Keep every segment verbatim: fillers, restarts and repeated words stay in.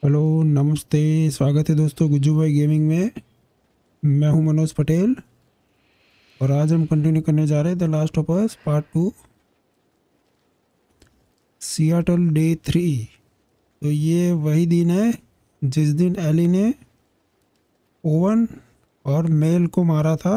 Hello, नमस्ते, स्वागत है दोस्तों गुज्जू भाई गेमिंग में। मैं हूं मनोज पटेल और आज हम कंटिन्यू करने जा रहे हैं the last of us part two, Seattle day three. तो ये वही दिन है जिस दिन एली ने ओवन और मेल को मारा था।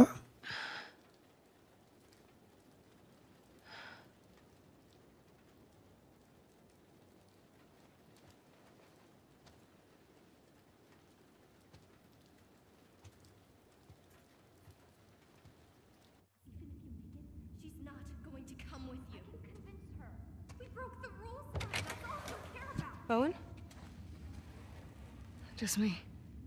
She's not going to come with you. I can convince her. We broke the rules tonight. That's all she'll care about. Owen? Just me.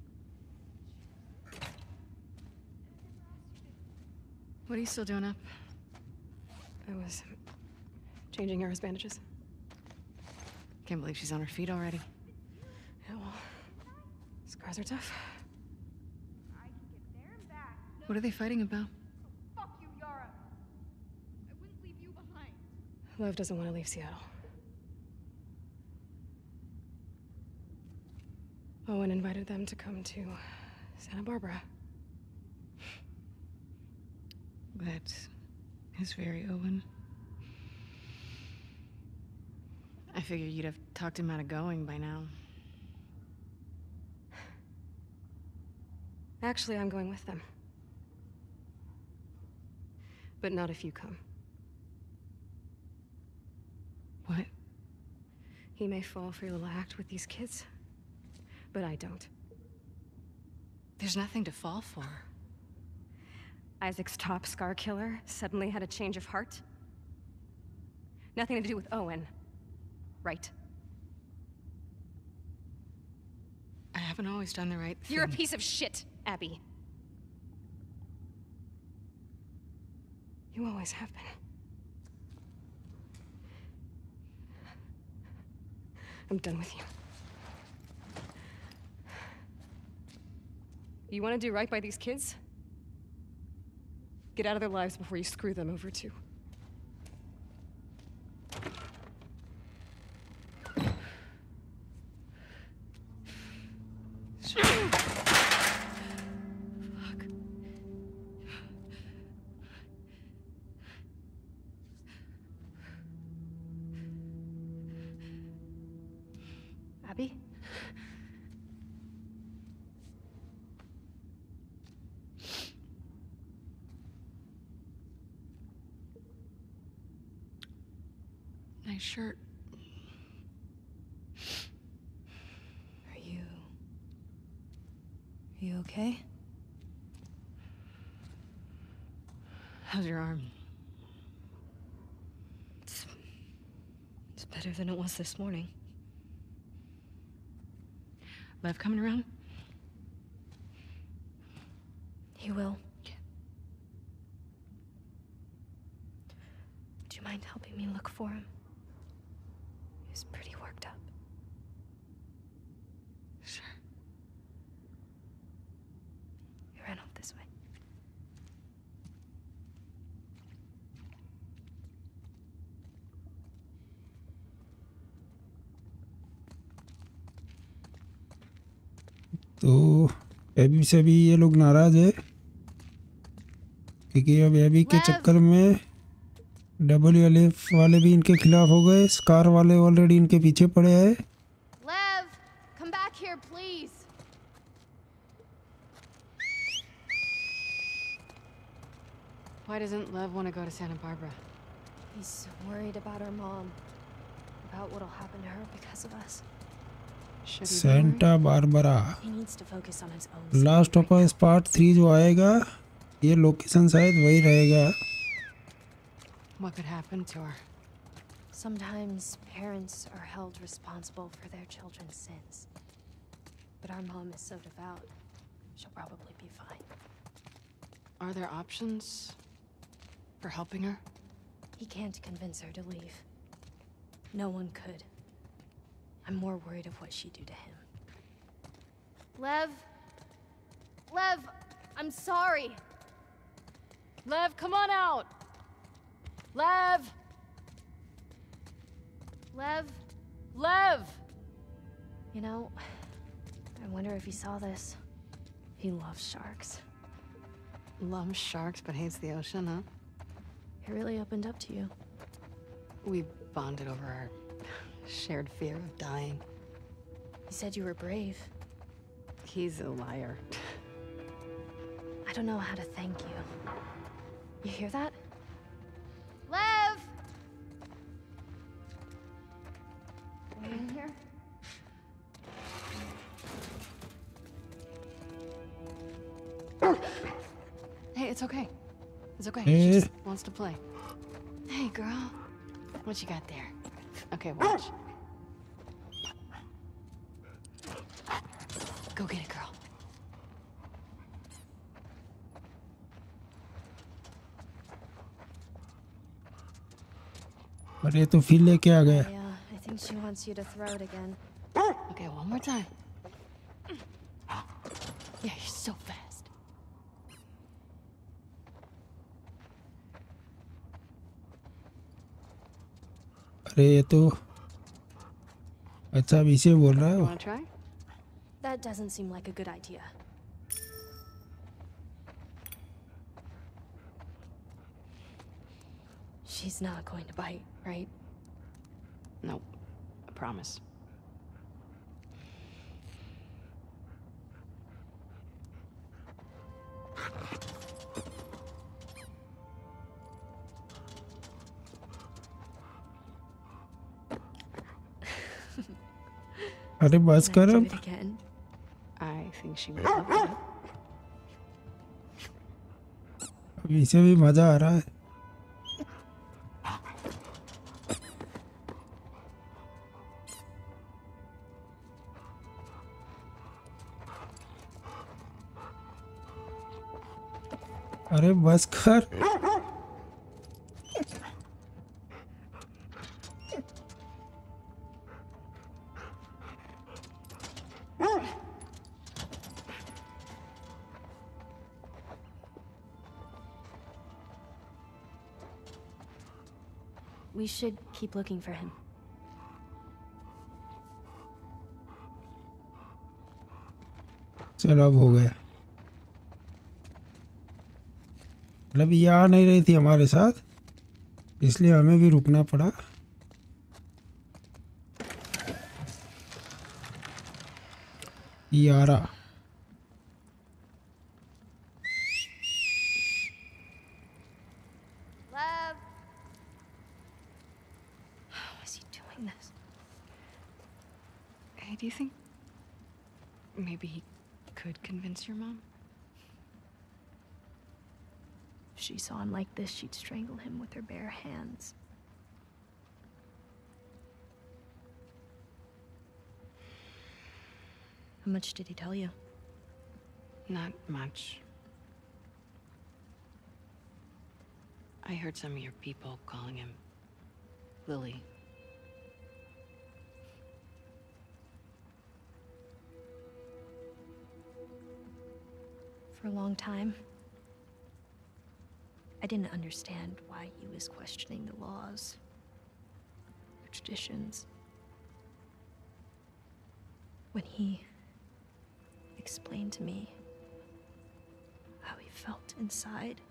What are you still doing up? I was changing Era's bandages. Can't believe she's on her feet already. Yeah, well, scars are tough. I can get there and back. No, What are they fighting about? fuck you, Yara. I wouldn't leave you behind. Lev doesn't want to leave Seattle. Owen invited them to come to Santa Barbara. That is very Owen. I figured you'd have talked him out of going by now. Actually, I'm going with them. But not if you come. What? He may fall for your little act with these kids, but I don't. There's nothing to fall for. Isaac's top scar killer suddenly had a change of heart? Nothing to do with Owen, right? I haven't always done the right thing. You're a piece of shit, Abby. You always have been. I'm done with you. You want to do right by these kids? Get out of their lives before you screw them over too. Fuck. Abby? Nice shirt. Are you... Are you okay? How's your arm? It's... It's better than it was this morning. Lev coming around? He will. Yeah. Do you mind helping me look for him? He's pretty worked up. Sure. He ran off this way. तो Abby से भी ये लोग नाराज है क्योंकि अब AB के चक्कर में डब्ल्यू एल एफ वाले भी इनके खिलाफ हो गए। स्कार वाले ऑलरेडी इनके पीछे पड़े हैं। Lev, come back here, please. Why doesn't Lev want to go to Santa Barbara? He's worried about our mom. About what'll happen to her because of us. Should he be Santa Barbara He needs to focus on his own last of us part three जो आएगा, ये location शायद वही रहेगा। worried? What could happen to her? Sometimes parents are held responsible for their children's sins. But our mom is so devout, she'll probably be fine. Are there options for helping her? He can't convince her to leave. No one could. I'm more worried of what she'd do to him. Lev. Lev, I'm sorry. Lev, come on out! Lev! Lev. Lev! You know, I wonder if he saw this. He loves sharks. Loves sharks but hates the ocean, huh? He really opened up to you. We bonded over our shared fear of dying. He said you were brave. He's a liar. I don't know how to thank you. You hear that? Lev! Are you in here? Hey, it's okay. It's okay. Hey. She just wants to play. Hey, girl. What you got there? Okay, watch. Go get it, girl. अरे तो फिर लेके आ गया. Yeah, I think she wants you to throw it again. Okay, one more time. Yeah, you're so fast. अरे ये तो अच्छा अभी से बोल रहा है You वो. wanna try? That doesn't seem like a good idea. She's not going to bite, right? Nope. I promise. अरे बस Can I कर do अब. it again? I think she would love that. अभी से भी मजा आ रहा है. अरे बस कर. We should keep looking for him. चलो अब हो गया. मतलब ये आ नहीं रही थी हमारे साथ, इसलिए हमें भी रुकना पड़ा. यारा Lev! How is he doing this? Hey, do you think maybe he could convince your mom? If she saw him like this, she'd strangle him with her bare hands. How much did he tell you? Not much. I heard some of your people calling him Lily. For a long time, I didn't understand why he was questioning the laws, the traditions. When he explained to me how he felt inside,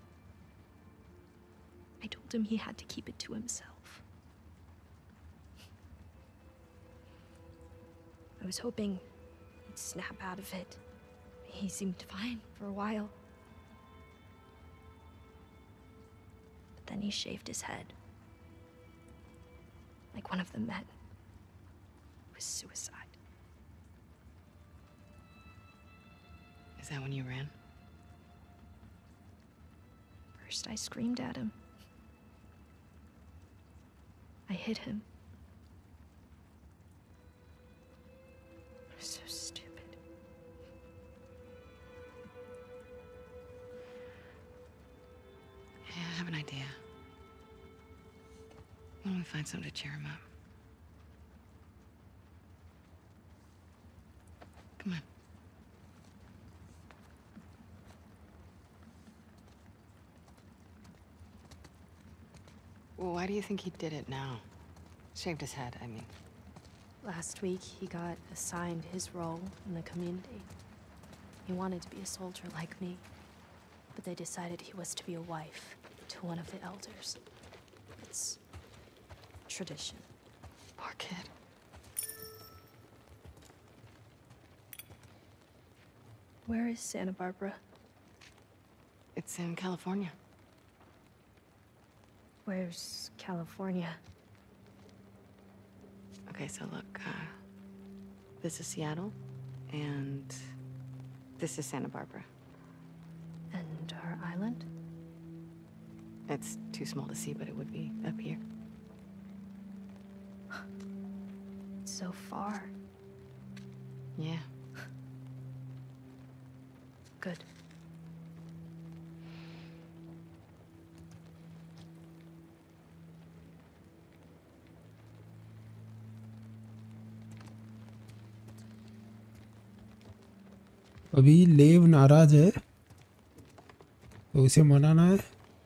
I told him he had to keep it to himself. I was hoping he'd snap out of it. He seemed fine for a while. But then he shaved his head. Like one of the men. It was suicide. Is that when you ran? First I screamed at him. I hit him. I was so stupid. Yeah, I have an idea. Why don't we find something to cheer him up? Come on. Well, why do you think he did it now? Shaved his head, I mean. Last week, he got assigned his role in the community. He wanted to be a soldier like me, but they decided he was to be a wife to one of the elders. It's tradition. Poor kid. Where is Santa Barbara? It's in California. Where's California? Okay, so look, uh, this is Seattle, and this is Santa Barbara. And our island? It's too small to see, but it would be up here. It's so far. Yeah. Good. अभी लेव नाराज है तो उसे मनाना है।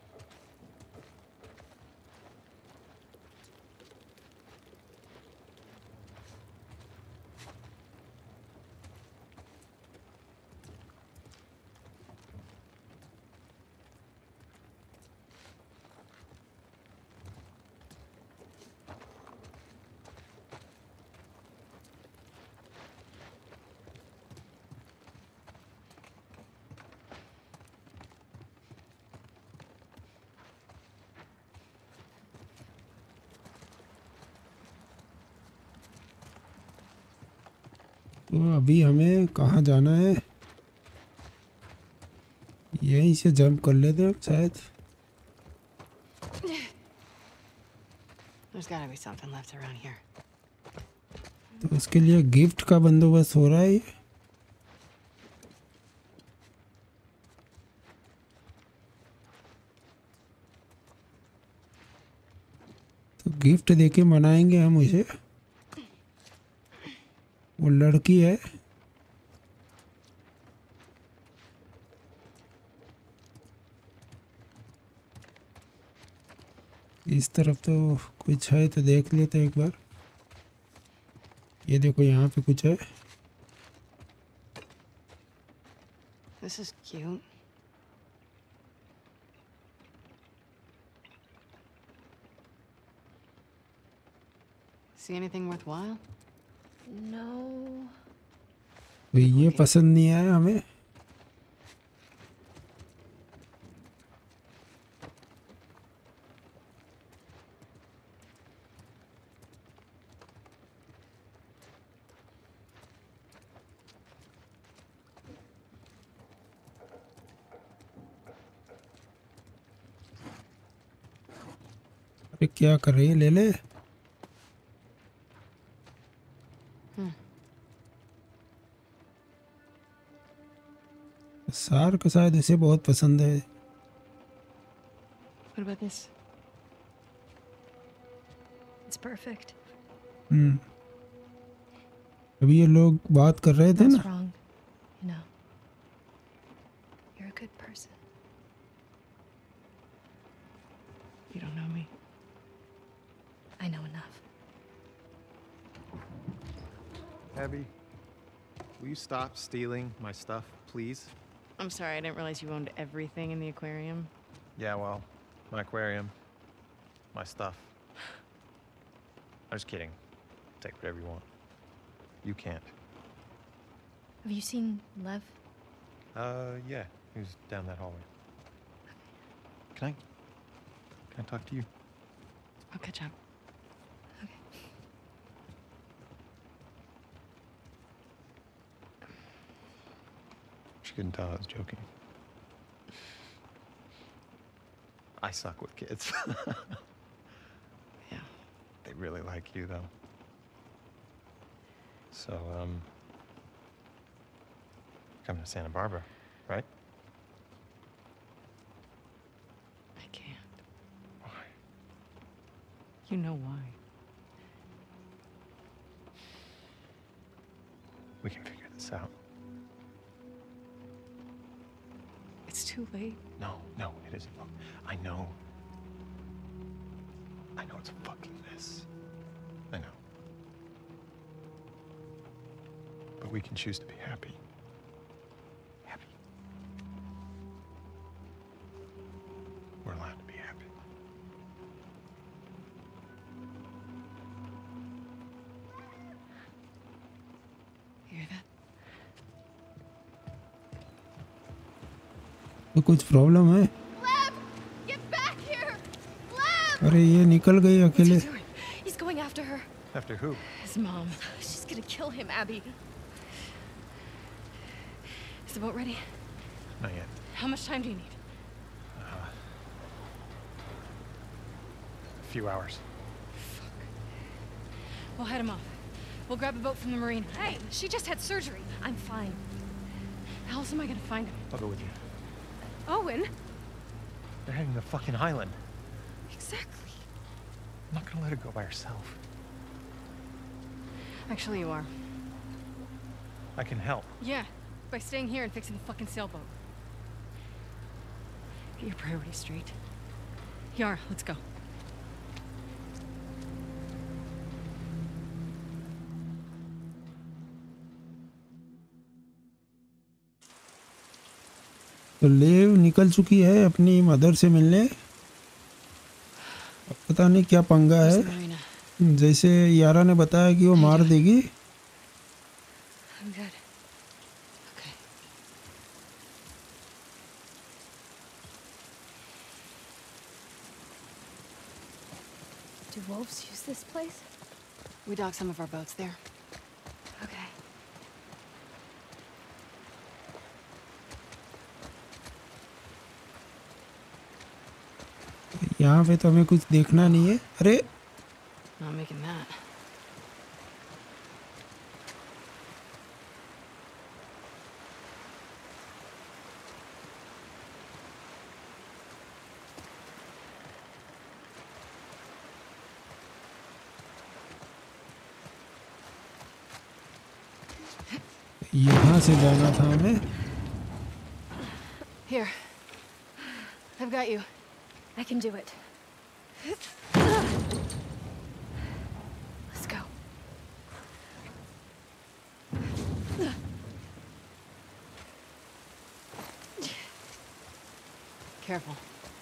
तो अभी हमें कहाँ जाना है? यहीं से जंप कर लेते हैं शायद। There's gotta be something left around here. तो उसके लिए गिफ्ट का बंदोबस्त हो रहा है। तो गिफ्ट देके मनाएंगे हम उसे। वो लड़की है। इस तरफ तो कुछ है तो देख लेते हैं एक बार। ये देखो यहाँ पे कुछ है। This is cute. See anything worthwhile? No. तो ये पसंद नहीं आया हमें। अरे क्या कर रही है? ले ले। सार का शायद इसे बहुत पसंद है। What about this? It's perfect. हम्म। अभी ये लोग बात कर रहे थे What's ना। wrong? You know. You're a good person. You don't know me. I know enough. Abby, will you stop stealing my stuff, please? I'm sorry, I didn't realize you owned everything in the aquarium. Yeah, well, my aquarium, my stuff. I'm just kidding. Take whatever you want. You can't. Have you seen Lev? Uh, yeah, he was down that hallway. Can I, can I talk to you? I'll catch up. Okay. She couldn't tell I was joking. I suck with kids. Yeah. They really like you, though. So, um, coming to Santa Barbara, right? I can't. Why? You know why. We can figure this out. It's too late. No, no, it isn't. Look, I know. I know it's a fucking mess. I know. we can choose to be happy. Happy. We're allowed to be happy. You hear that? तो कुछ problem है? Lev! Get back here! Lev! अरे ये निकल गई What's he अकेले. doing? He's going after her. After who? His mom. She's gonna kill him, Abby. Is the boat ready? Not yet. How much time do you need? Uh, a few hours. We'll head him off. We'll grab a boat from the marina. Hey, she just had surgery. I'm fine. How else am I gonna find him? I'll go with you. Owen? They're heading to fucking Highland. Exactly. I'm not gonna let her go by herself. Actually, you are. I can help. Yeah, by staying here and fixing the fucking sailboat. Get your priorities straight. Yara, let's go. तो लेव निकल चुकी है अपनी mother से मिलने. अब पता नहीं क्या पंगा Where's है. the marina? जैसे यारा ने बताया कि वो मार देगी. I'm good. Okay. Do wolves use this place? We dock some of our boats there. Okay. यहाँ पे तो हमें कुछ देखना नहीं है. अरे Not making that. यहाँ से जाना था हमें. Here. I've got you. I can do it. Let's go. Careful.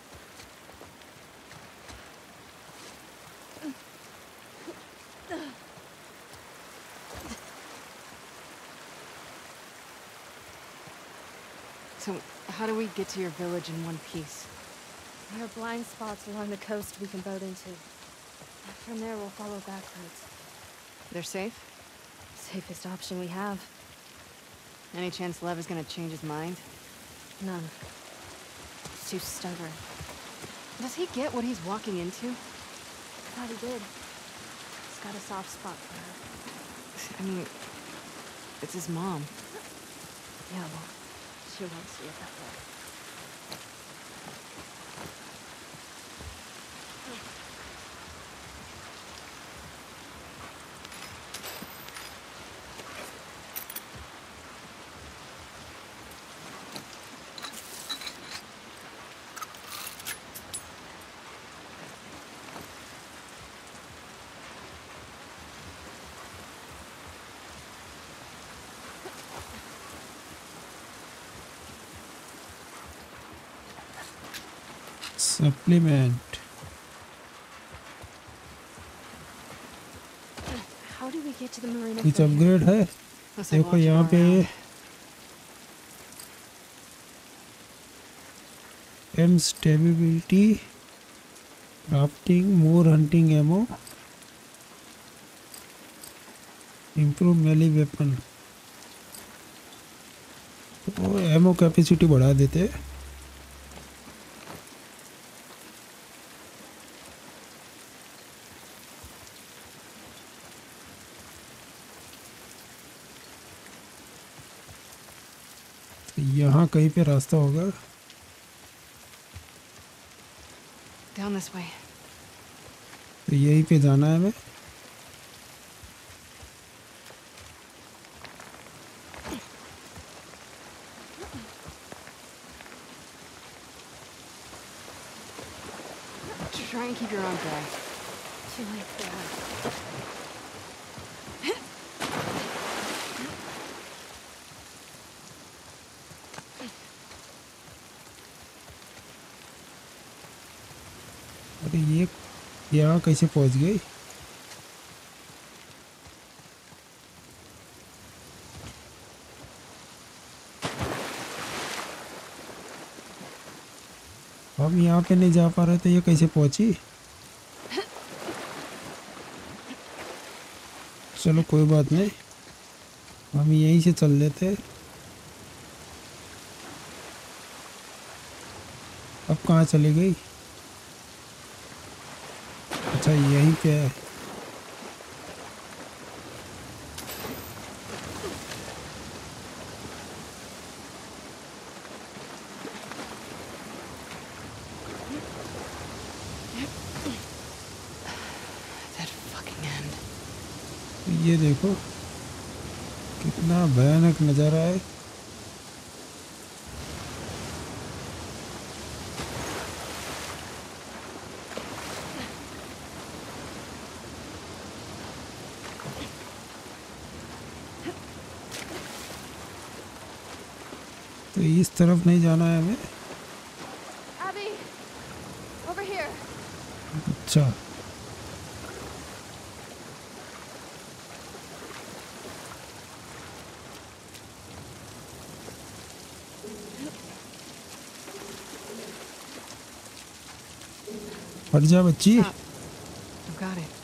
So, how do we get to your village in one piece? There are blind spots along the coast we can boat into. From there, we'll follow back roads. They're safe? Safest option we have. Any chance Lev is gonna change his mind? None. He's too stubborn. Does he get what he's walking into? I thought he did. He's got a soft spot for her. I mean, it's his mom. Yeah, well, she won't see it that way. Supplement. How do we get to the marina कुछ from here? Upgrade है. Looks like देखो watching यहाँ our पे round. Aim stability, crafting, more hunting ammo, improve melee weapon. तो ammo capacity बढ़ा देते हैं. यहाँ कहीं पे रास्ता होगा. Down this way. तो यहीं पे जाना है हमें. Try and keep your arm dry. Too late for that. अरे ये यहाँ कैसे पहुँच गई? हम यहाँ पे नहीं जा पा रहे तो ये कैसे पहुँची? चलो कोई बात नहीं, हम यहीं से चल देते। अब कहाँ चली गई? अच्छा यहीं पे है। That fucking end. ये देखो कितना भयानक नज़ारा है। तो इस तरफ नहीं जाना है हमें। Abby, over here. अच्छा हट जा बच्ची। Stop. I've got it.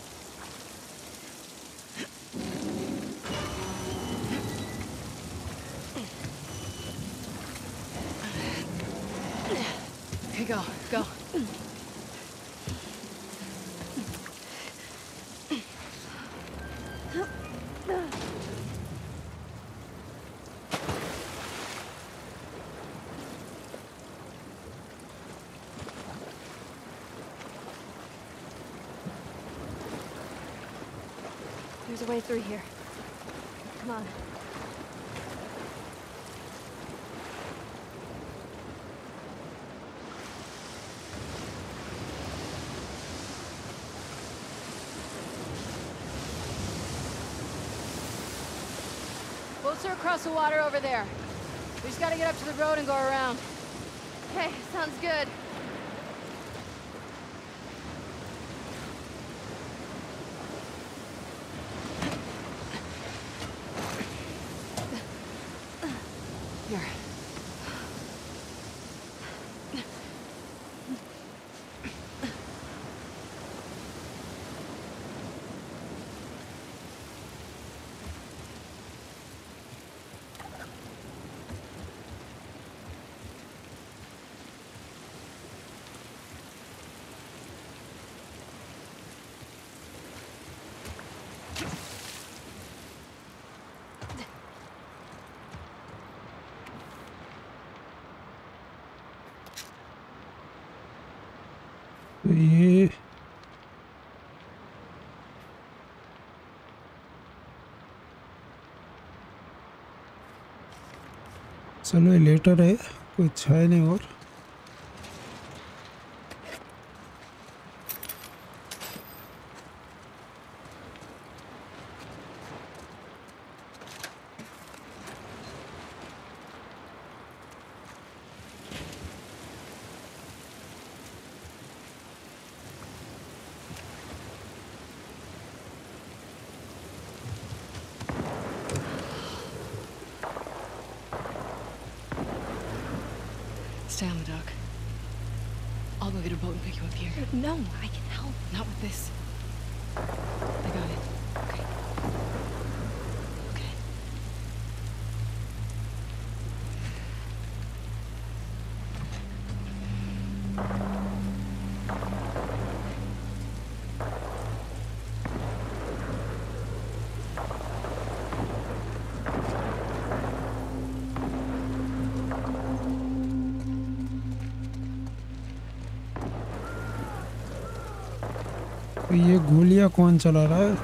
Okay, go, go. There's a way through here. Come on. Boats are across the water over there. We just gotta get up to the road and go around. Okay, sounds good. Here. तो ये चलो ये letter है, कुछ है नहीं और। Stay on the dock. I'll go get a boat and pick you up here. No, I can help. Not with this. I got it. Okay. Okay. तो ये गोलियां कौन चला रहा है?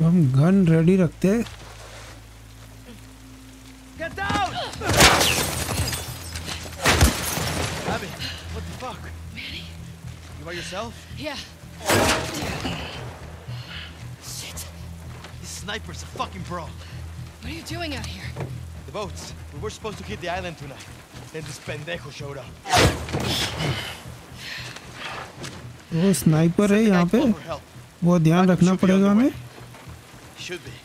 तो हम गन रेडी रखते हैं। Get down! Abby, what the fuck? Manny? You by yourself? Yeah. Shit. This sniper's a fucking pro. What are you doing out here? The boats. We were supposed to hit the island tonight. Then this pendejo showed up. वो sniper है यहाँ पे, वो ध्यान रखना पड़ेगा हमें। Should be.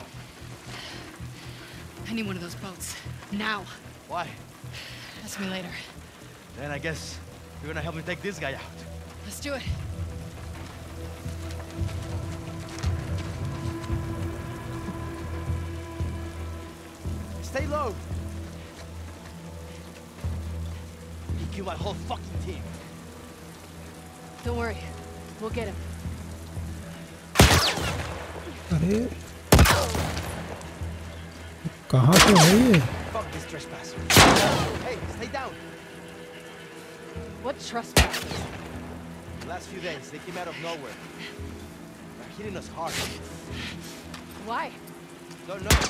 I need one of those boats. Now. Why? Ask me later. Then I guess you're gonna help me take this guy out. Let's do it. Stay low. You kill my whole fucking team. Don't worry. We'll get him. अरे कहाँ पे है ये? Fuck this trespasser. Hey, stay down. What trespass? The last few days, they came out of nowhere. They're hitting us hard. Why? Don't know.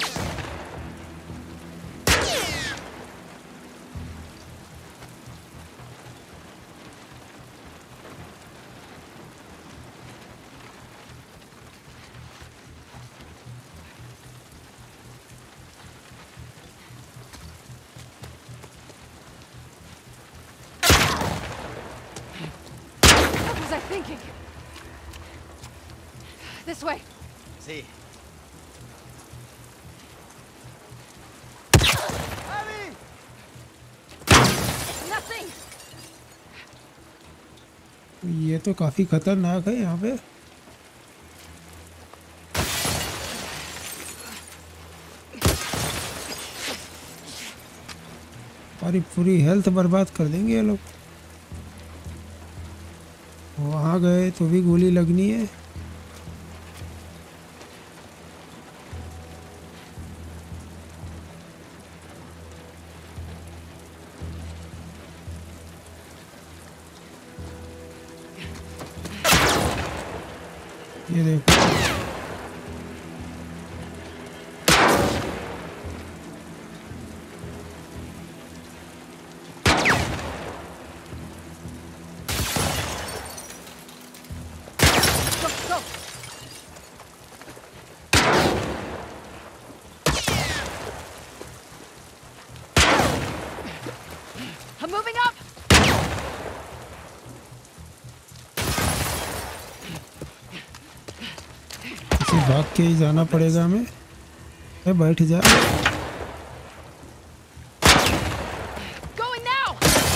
What was I thinking? This way. See. Nothing. ये तो काफी खतरनाक है यहाँ पे। हमारी पूरी health बर्बाद कर देंगे ये लोग। वहाँ गए तो भी गोली लगनी है। ये देखो Go, go. I'm moving up. इसे भाग के ही जाना पड़ेगा हमें। अरे बैठ जा। Going now.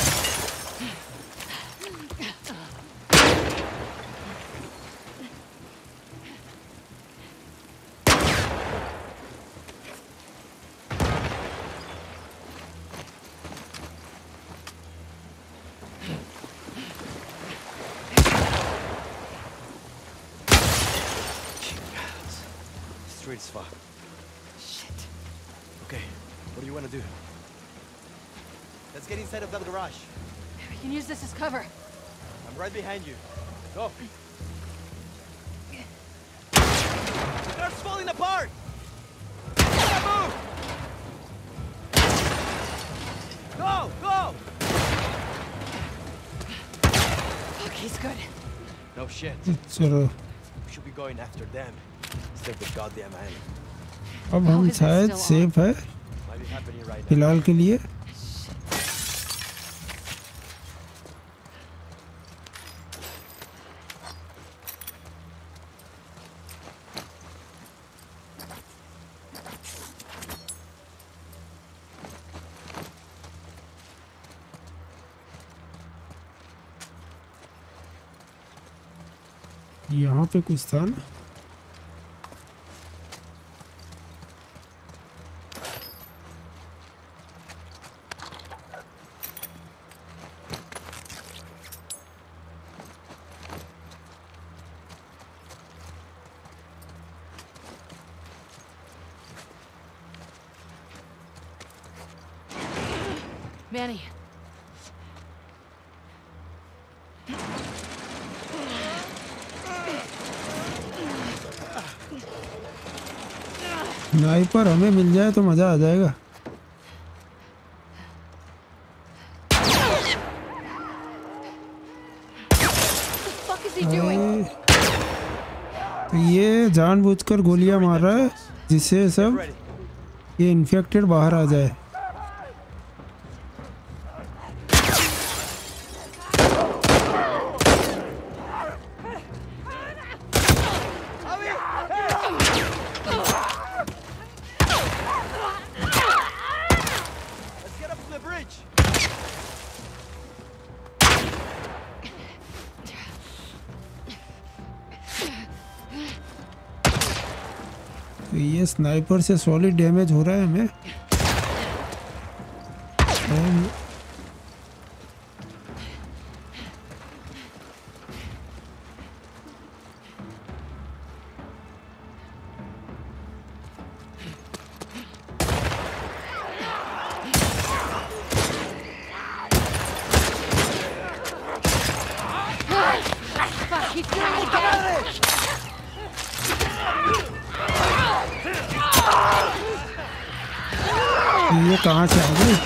Street's fucked. Shit. Okay, what do you want to do? Let's get inside of that garage. We can use this as cover. I'm right behind you. Go. They're falling apart! Move! Go! Go! Fuck, he's good. No shit. चलो We should be going after them. Instead of the goddamn island. अब हम शायद safe है Might be happening right now. फिलहाल के लिए। यहाँ पे कुछ था ना। Manny. स्नाइपर हमें मिल जाए तो मज़ा आ जाएगा। What is he doing? अरे, तो ये जानबूझकर गोलियां मार रहा है जिससे सब ये इन्फेक्टेड बाहर आ जाए। Let's get up to the bridge. तो ये स्नाइपर से सॉलिड डैमेज हो रहा है हमें। और Fuck, he's doing it again! ये कहाँ से आ गई?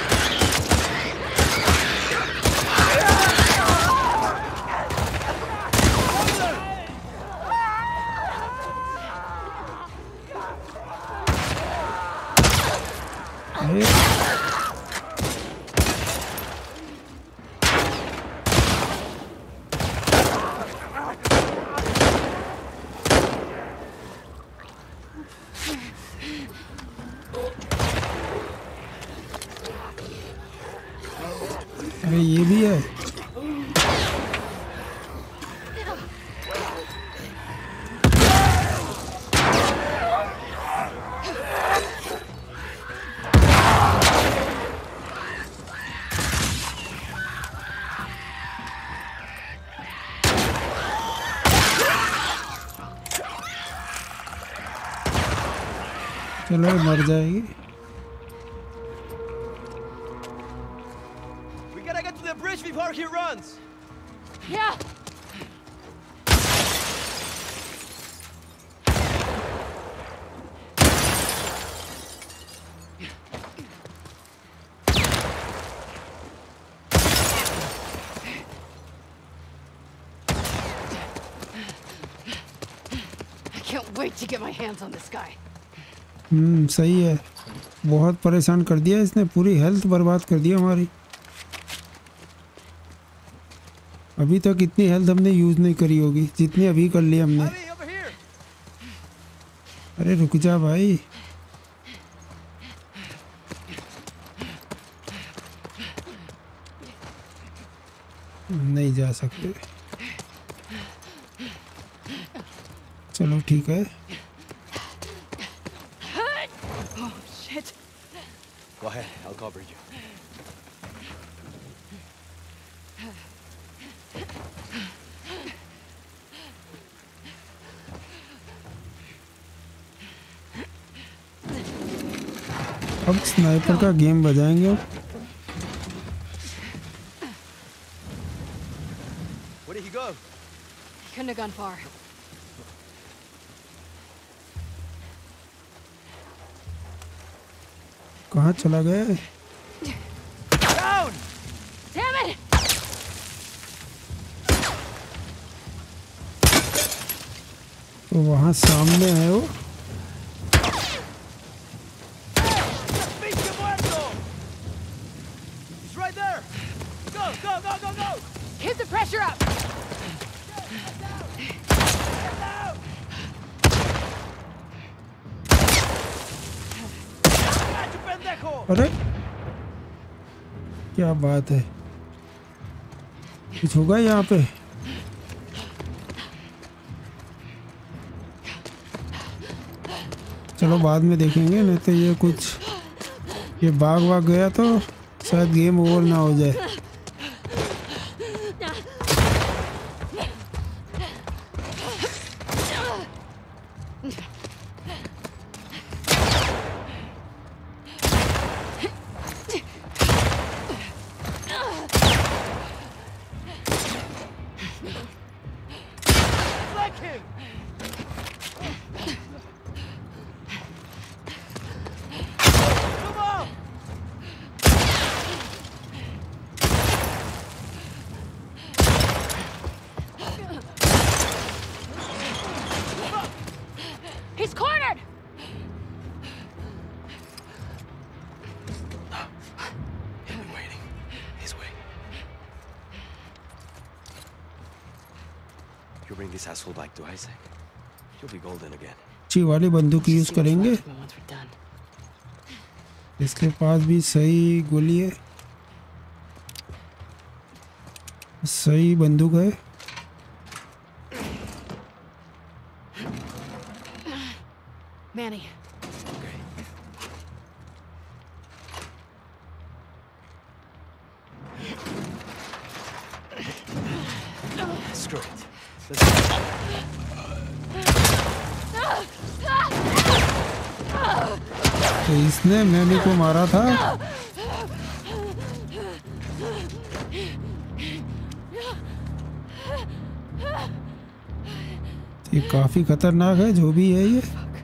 अरे, अरे ये भी है। चलो मर जाएगी। We gotta get to the bridge before he runs. Yeah! I can't wait to get my hands on this guy. हम्म सही है। बहुत परेशान कर दिया इसने, पूरी हेल्थ बर्बाद कर दी हमारी। अभी तक इतनी हेल्थ हमने यूज़ नहीं करी होगी जितनी अभी कर ली हमने। Abby, over here. अरे रुक जा भाई। नहीं जा सकते। चलो ठीक है। Oh, shit. Go ahead, I'll cover you. अब स्नाइपर का गेम बजाएंगे। Where did he go? He couldn't have gone far. कहाँ चला गया? Down! Damn it! तो वहाँ सामने है वो। Pinche muerto! He's right there! Go, go, go, go, go! Keep the pressure up! ¡Cacho, pendejo! अरे क्या बात है, कुछ होगा यहाँ पे? चलो बाद में देखेंगे, नहीं तो ये कुछ ये भाग भाग गया तो शायद गेम ओवर ना हो जाए। You bring this asshole back to Isaac, you'll be golden again. अच्छी वाली बंदूक यूज करेंगे। Once we're done. इसके पास भी सही गोली है, सही बंदूक है। Manny. Okay. Screw it. Let's go. तो इसने मैमी को मारा था। ये काफी खतरनाक है जो भी है ये।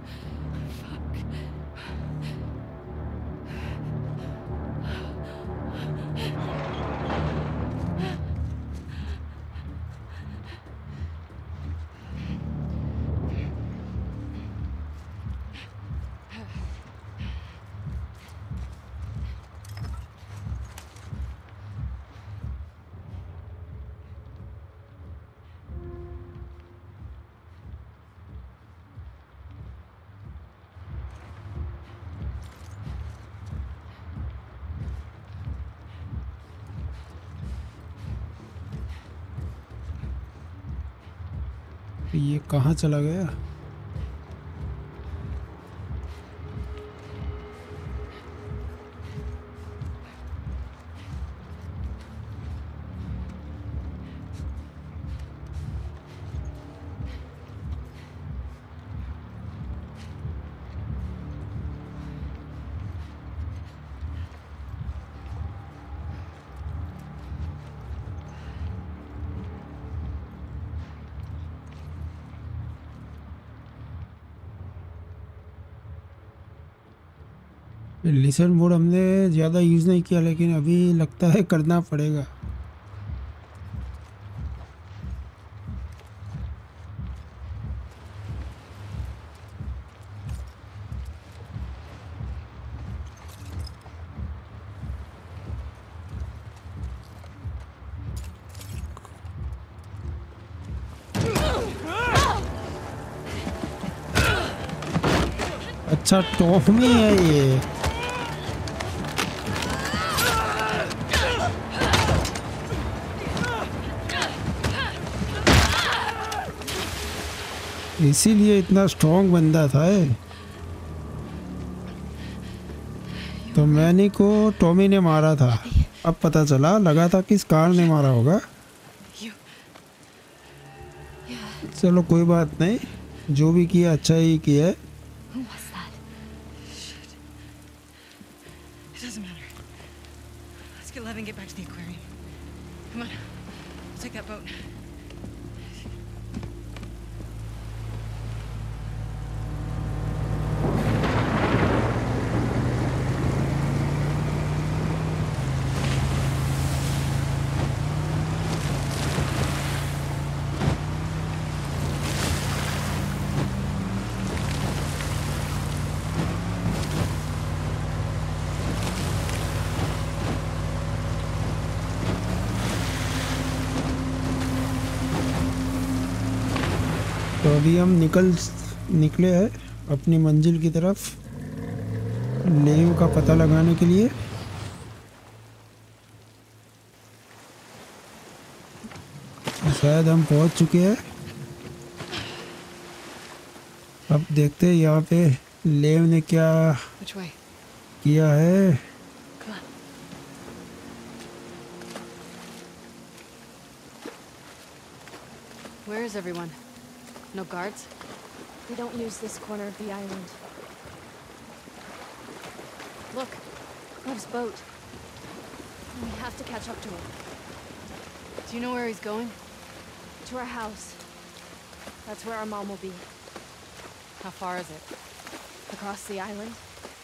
ये कहाँ चला गया? लिसन मोड हमने ज़्यादा यूज़ नहीं किया, लेकिन अभी लगता है करना पड़ेगा। अच्छा टॉमी है ये। इसीलिए इतना स्ट्रॉन्ग बंदा था ये। तो मैनी को टॉमी ने मारा था, अब पता चला, लगा था किस कार ने मारा होगा। चलो कोई बात नहीं, जो भी किया अच्छा ही किया है। Who was that? Shit. It doesn't matter. Let's get Lev and get back to the aquarium. Come on. We'll take that boat. तो अभी हम निकल निकले हैं अपनी मंजिल की तरफ, लेव का पता लगाने के लिए। शायद हम पहुंच चुके हैं। अब देखते हैं यहाँ पे लेव ने क्या Which way? किया है। Come on. Where is everyone? No guards? They don't use this corner of the island. Look, Lev's boat. We have to catch up to him. Do you know where he's going? To our house. That's where our mom will be. How far is it? Across the island.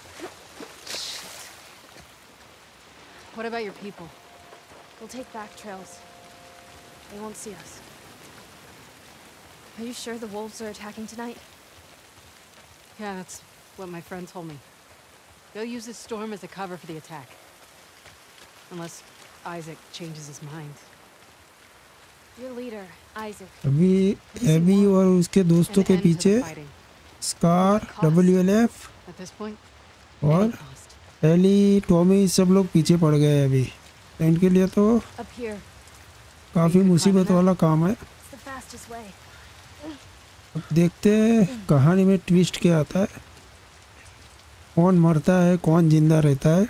What about your people? We'll take back trails. They won't see us. Are you sure the wolves are attacking tonight? Yeah, that's what my friend told me. They'll use this storm as a cover for the attack. Unless Isaac changes his mind. Your leader, Isaac. अभी Abby और उसके दोस्तों An के end to the पीछे fighting. Scar, W L F At this point, और any cost. Ellie, Tommy सब लोग पीछे पड़ गए हैं अभी। तो इनके लिए तो Up here. काफ़ी मुसीबत वाला काम है। It's the fastest way. अब देखते हैं कहानी में ट्विस्ट क्या आता है, कौन मरता है कौन जिंदा रहता है।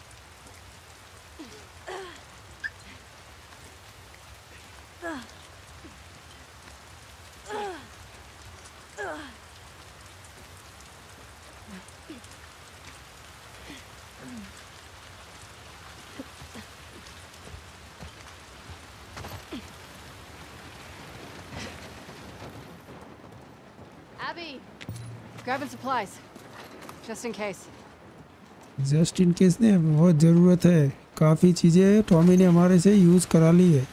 Abby, grabbing supplies, just in case. Just in case ने बहुत ज़रूरत है, काफ़ी चीज़ें टॉमी ने हमारे से यूज़ करा ली है।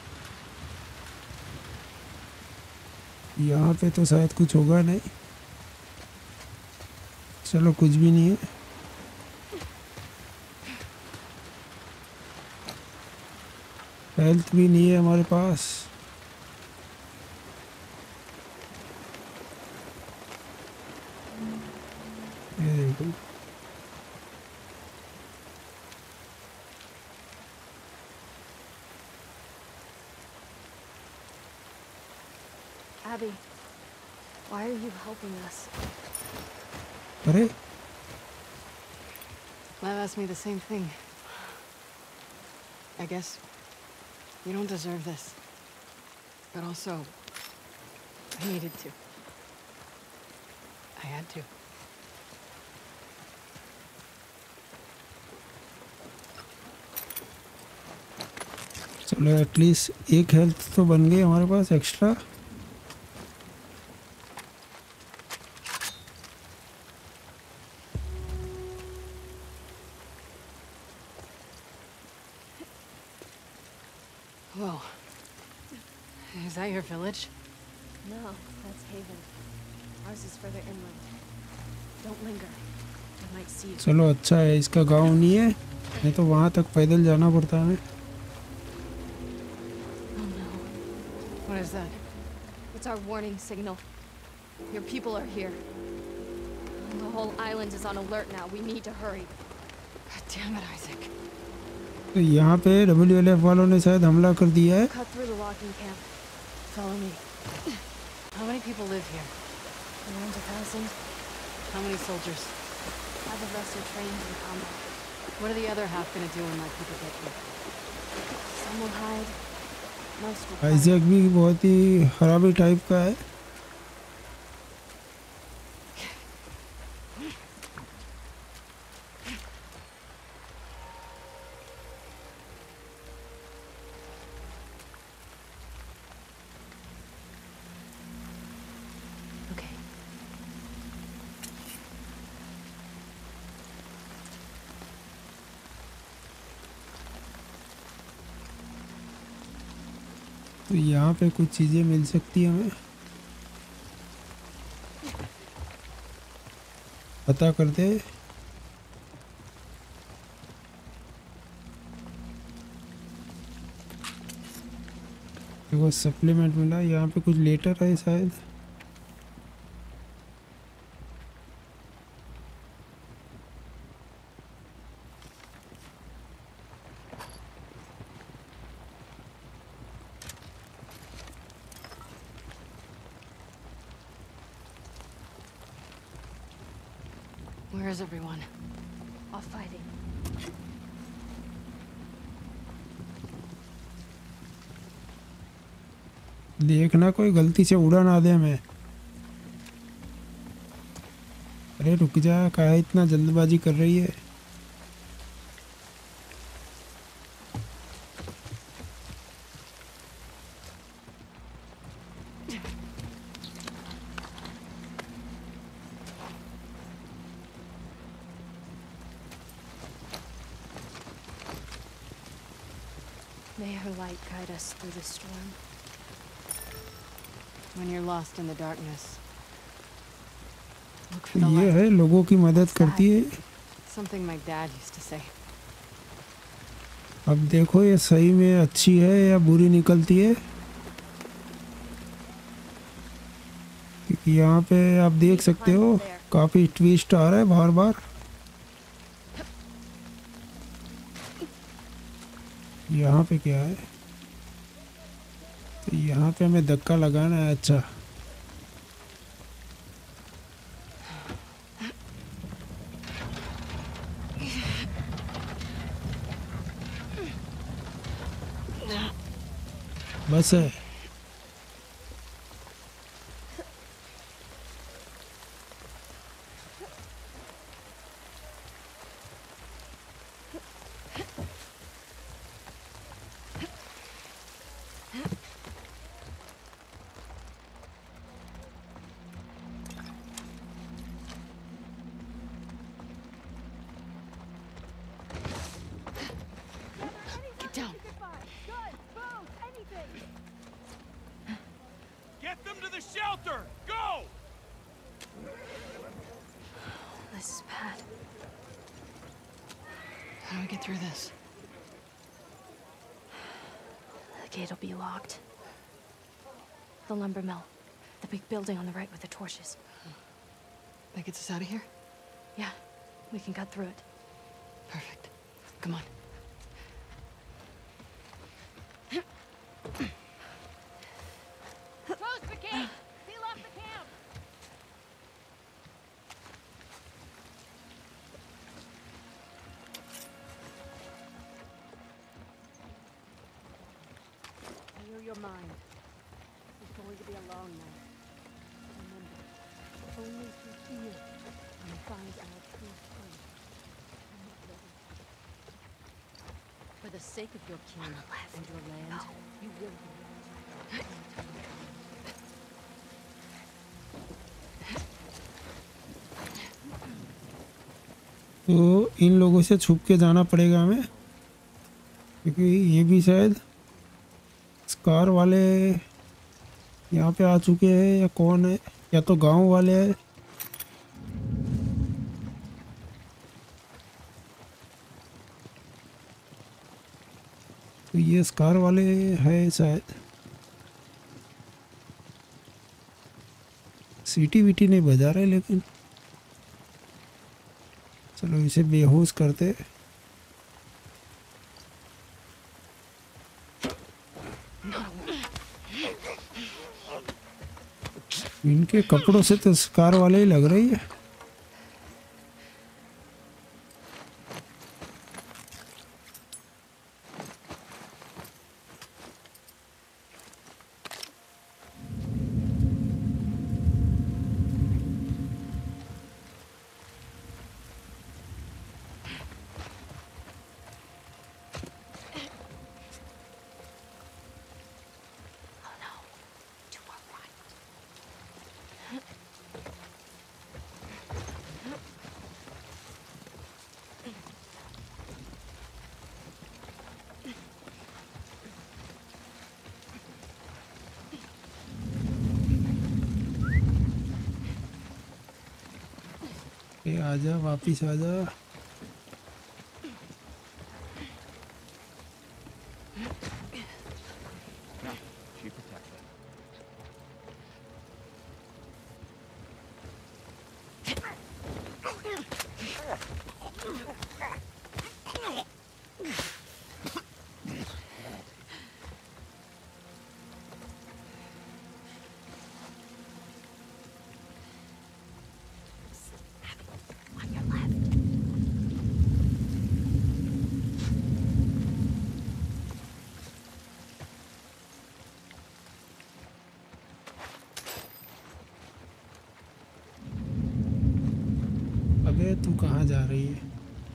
यहाँ पे तो शायद कुछ होगा नहीं, चलो कुछ भी नहीं है। हेल्थ भी नहीं है हमारे पास। ये देखो Abby, why are you helping us? अरे Lev asked me the same thing. I guess you don't deserve this. But also, I needed to. I had to. चलो एटलीस्ट एक हेल्थ तो बन गई हमारे पास extra. Whoa. Is that your village? No, that's Haven. Ours is further inland. Don't linger. I might see you. चलो अच्छा है इसका गांव नहीं है, नहीं तो वहाँ तक पैदल जाना पड़ता है। Oh no. What is that? It's our warning signal. Your people are here. The whole island is on alert now. We need to hurry. God damn it, Isaac. तो यहाँ पे डब्ल्यू एल एफ वालों ने शायद हमला कर दिया है। Cut through the logging camp. Follow me. How many people live here? Around a thousand. How many soldiers? Half of us are trained in combat. What are the other half gonna do when my people get here? Some will hide. Most will fight. Isaac भी बहुत ही खराबी type का है। Okay. तो यहाँ पे कुछ चीज़ें मिल सकती है हमें, पता करते। देखो सप्लीमेंट मिला, यहाँ पे कुछ लेटर है शायद। Where is everyone? Off fighting. देखना कोई गलती से उड़ा ना दे हमें। अरे रुक जा, काहे इतना जल्दबाजी कर रही है। May her light guide us through the storm. When you're lost in the darkness, look for the ये light. है लोगों की मदद करती है। Something my dad used to say. अब देखो ये सही में अच्छी है या बुरी निकलती है। यहाँ पे आप देख सकते हो काफी ट्विस्ट आ रहा है बार बार। यहाँ पे क्या है? तो यहाँ पे हमें धक्का लगाना है। अच्छा बस है। Get down. Get them to the shelter! Go! This is bad. How do we get through this? The gate will be locked. The lumber mill. The big building on the right with the torches. That gets us out of here? Yeah, we can cut through it. Perfect. Come on. Close the gate! Seal off the camp! Clear your mind. It's going to be a long night. Remember, only through fear can we find our true strength. I'm not ready. For the sake of your king and your land, you will be. तो इन लोगों से छुप के जाना पड़ेगा हमें, क्योंकि ये भी शायद स्कार वाले यहाँ पे आ चुके हैं या कौन है, या तो गांव वाले हैं। तो ये स्कार वाले हैं शायद। सीटी वीटी नहीं बजा रहे, लेकिन चलो इसे बेहोश करते। इनके कपड़ों से तो स्कार वाले ही लग रही है। ए आजा, वापिस आजा। She protects us. On your left. अबे तू कहाँ जा रही है?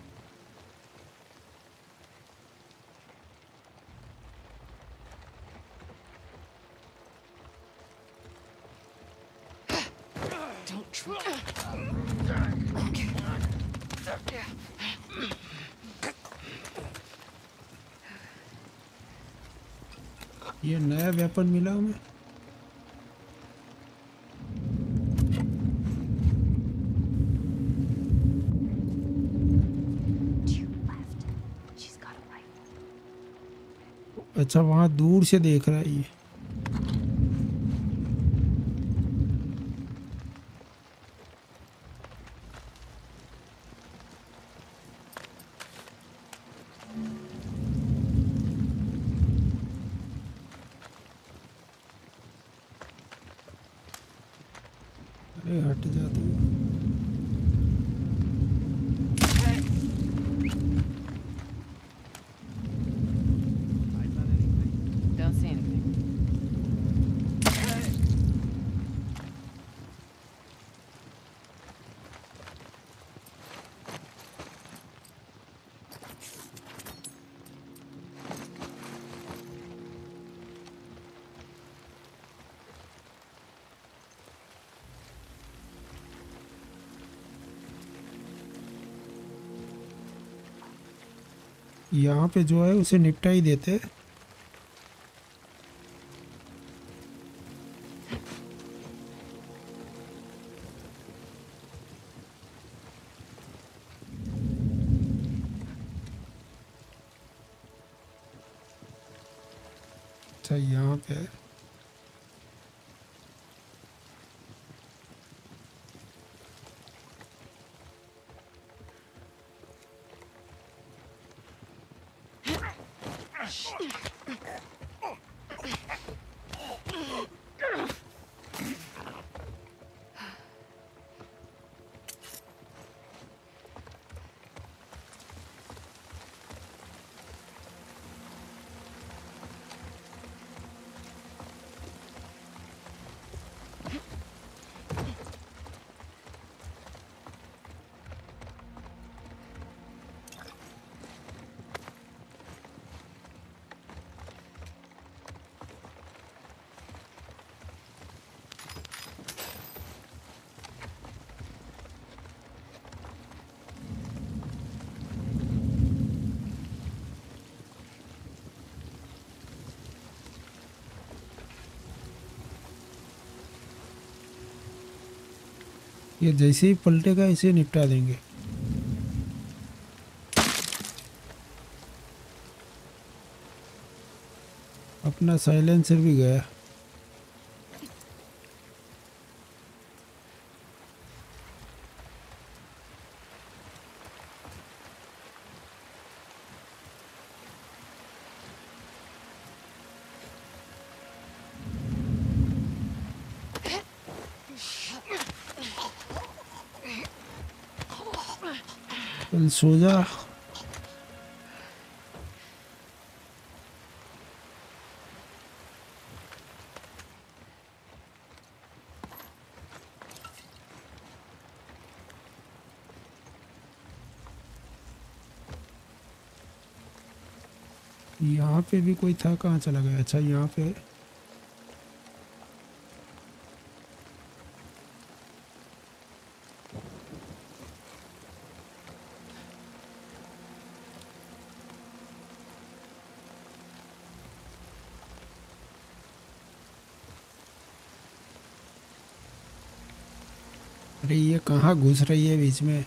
Don't try. Okay. ये नया वेपन मिला हमें। To your left. She's got a rifle. अच्छा, वहाँ दूर से देख रहा है ये। अरे हट जाती हो। Eyes on anything? Don't see anything. यहाँ पे जो है उसे निपटा ही देते। अच्छा यहाँ पे है। ये जैसे ही पलटेगा इसे निपटा देंगे। अपना साइलेंसर भी गया। चल सो जा। यहाँ पे भी कोई था, कहाँ चला गया? अच्छा यहाँ पे अरे ये कहाँ घुस रही है बीच में?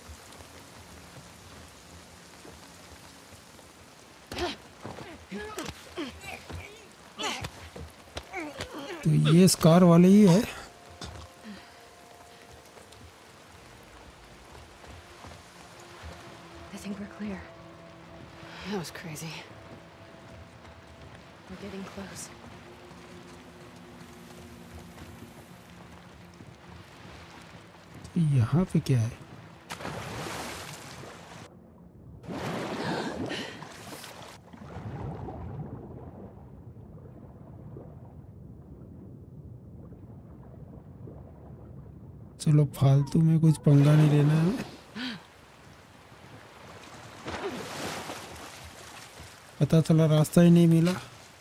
तो ये स्कार वाले ही है। I think we're clear. That was crazy. We're getting close. यहाँ पे क्या है? चलो फालतू में कुछ पंगा नहीं लेना है। पता चला रास्ता ही नहीं मिला।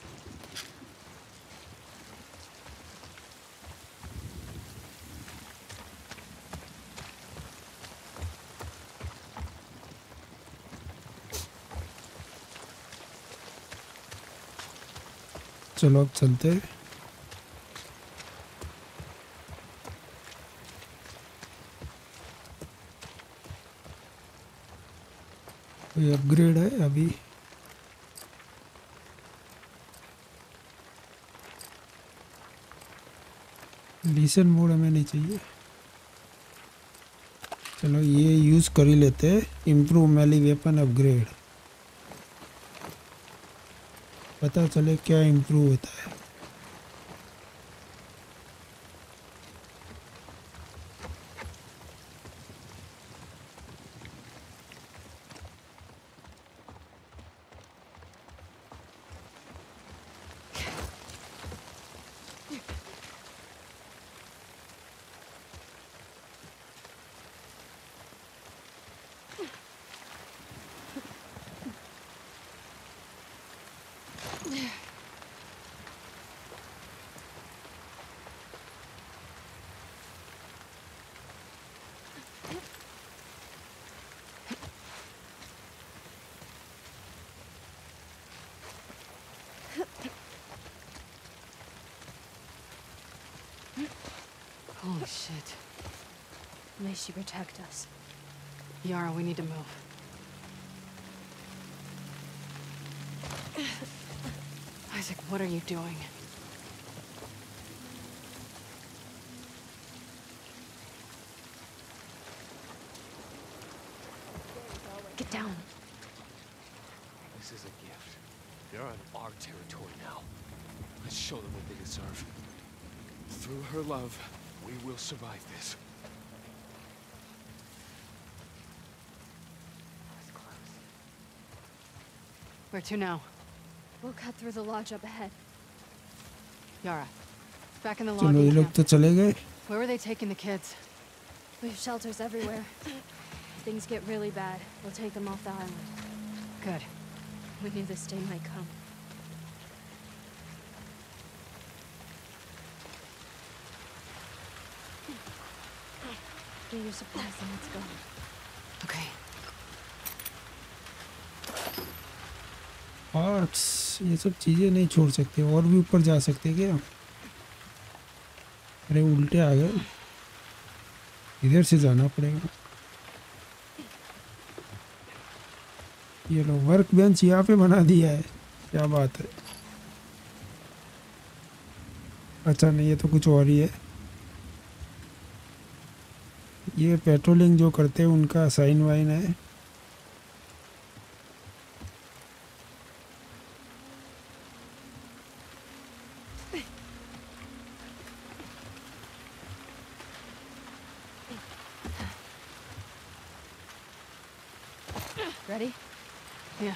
चलो अब चलते हैं। कोई अपग्रेड है अभी? लिसन मोड हमें नहीं चाहिए। चलो ये यूज़ कर ही लेते हैं। इम्प्रूव मैली वेपन अपग्रेड। पता चले क्या इम्प्रूव होता है। shit. May she protect us. Yara, we need to move. Isaac, what are you doing? Get down. This is a gift. They're on our territory now. Let's show them what they deserve. Through her love, we will survive this. That was close. Where to now? We'll cut through the lodge up ahead. Yara, back in the चलो ये logging लोग camp. तो चले गए. Where were they taking the kids? We have shelters everywhere. If things get really bad, we'll take them off the island. Good. We knew this day might come. Get your supplies and let's go. Okay. Arts ये सब चीज़ें नहीं छोड़ सकते. और भी ऊपर जा सकते क्या? अरे उल्टे आ गए. इधर से जाना पड़ेगा. ये लो वर्क बेंच यहाँ पे बना दिया है. क्या बात है. अच्छा नहीं ये तो कुछ और ही है. ये पेट्रोलिंग जो करते हैं उनका साइन वाइन है. Ready? Yeah.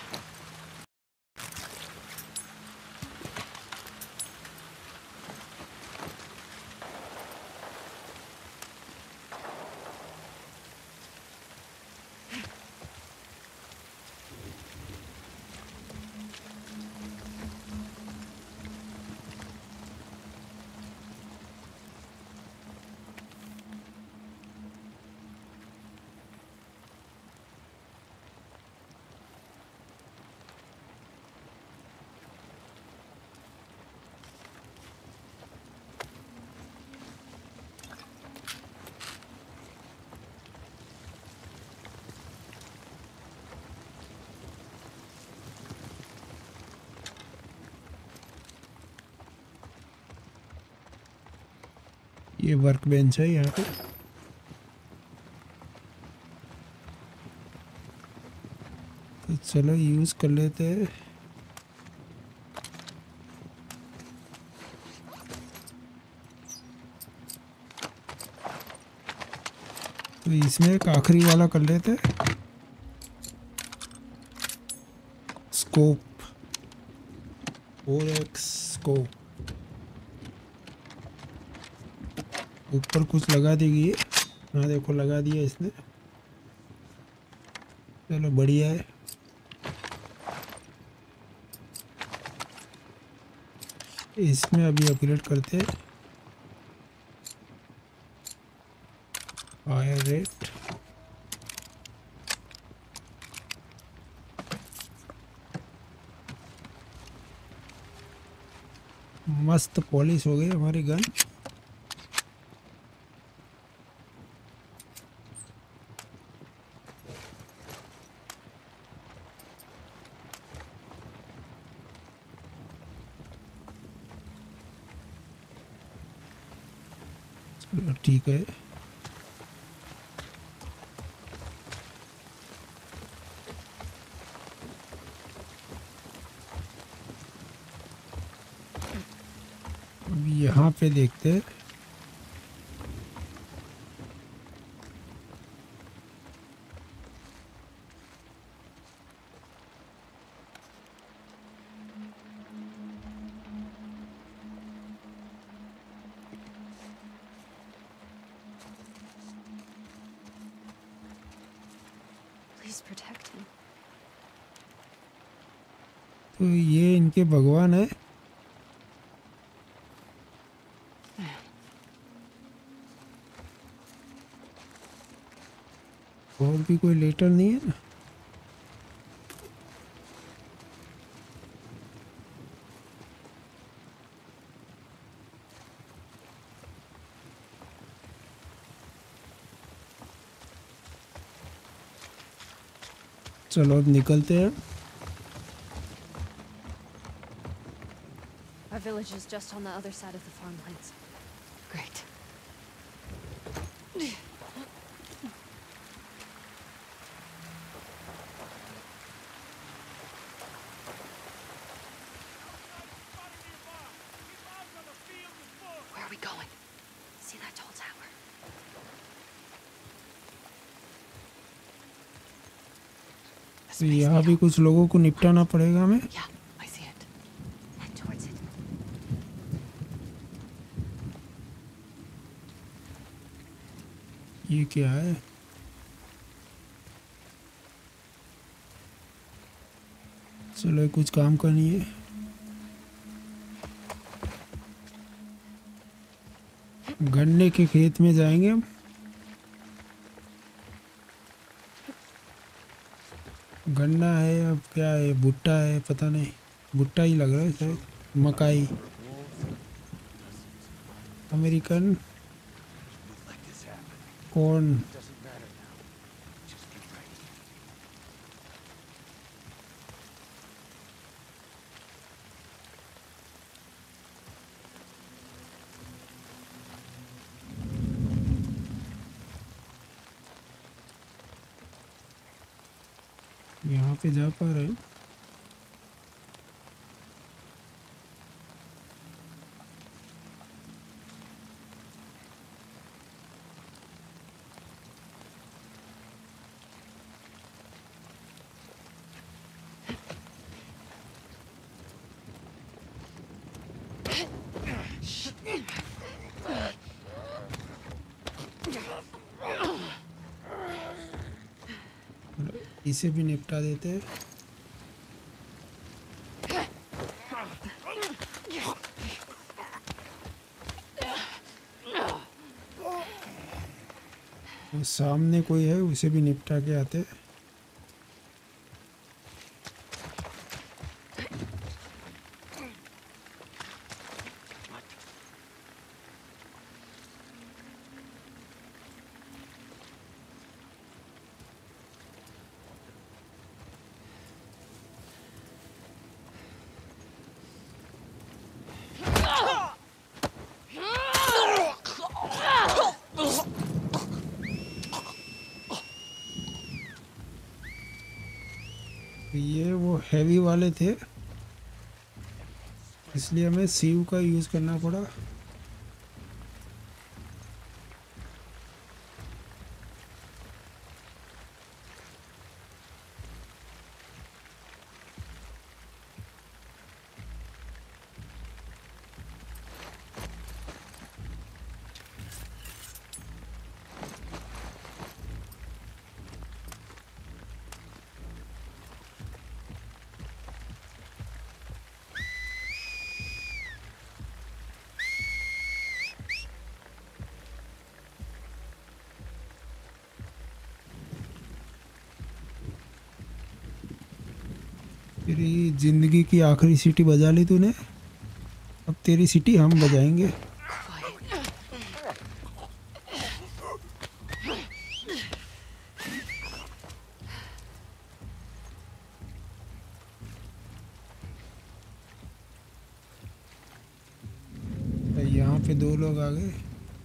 ये वर्क बेंच है यहाँ पे. तो चलो यूज़ कर लेते हैं. तो इसमें एक आखिरी वाला कर लेते हैं. स्कोप और एक स्कोप ऊपर कुछ लगा देगी. हाँ देखो लगा दिया इसने. चलो बढ़िया है. इसमें अभी अपग्रेड करते हैं. फायर रेट मस्त पॉलिश हो गई हमारी गन. ठीक है. अब यहाँ पे देखते हैं. Please protect him. तो ये इनके भगवान है. और भी कोई लेटर नहीं है ना. चलो अब निकलते हैं। Our village is just on the other side of the farmlands. Great. Where are we going? See that tall tower? The तो Space यहाँ भी Needle. कुछ लोगों को निपटाना पड़ेगा हमें। Yeah, I see it. Head towards it. ये क्या है? चलो कुछ काम करनी है। गन्ने के खेत में जाएंगे हम। गन्ना है, अब क्या है, भुट्टा है, पता नहीं, भुट्टा ही लग रहा है शायद, मकाई, अमेरिकन कॉर्न। यहाँ पे जा पा रहे हैं? इसे भी निपटा देते हैं। वो सामने कोई है, उसे भी निपटा के आते हैं। ये वो हैवी वाले थे, इसलिए हमें सीव का यूज़ करना पड़ा। तेरी जिंदगी की आखिरी सीटी बजा ली तूने, अब तेरी सीटी हम बजाएंगे। यहाँ पे दो लोग आ गए।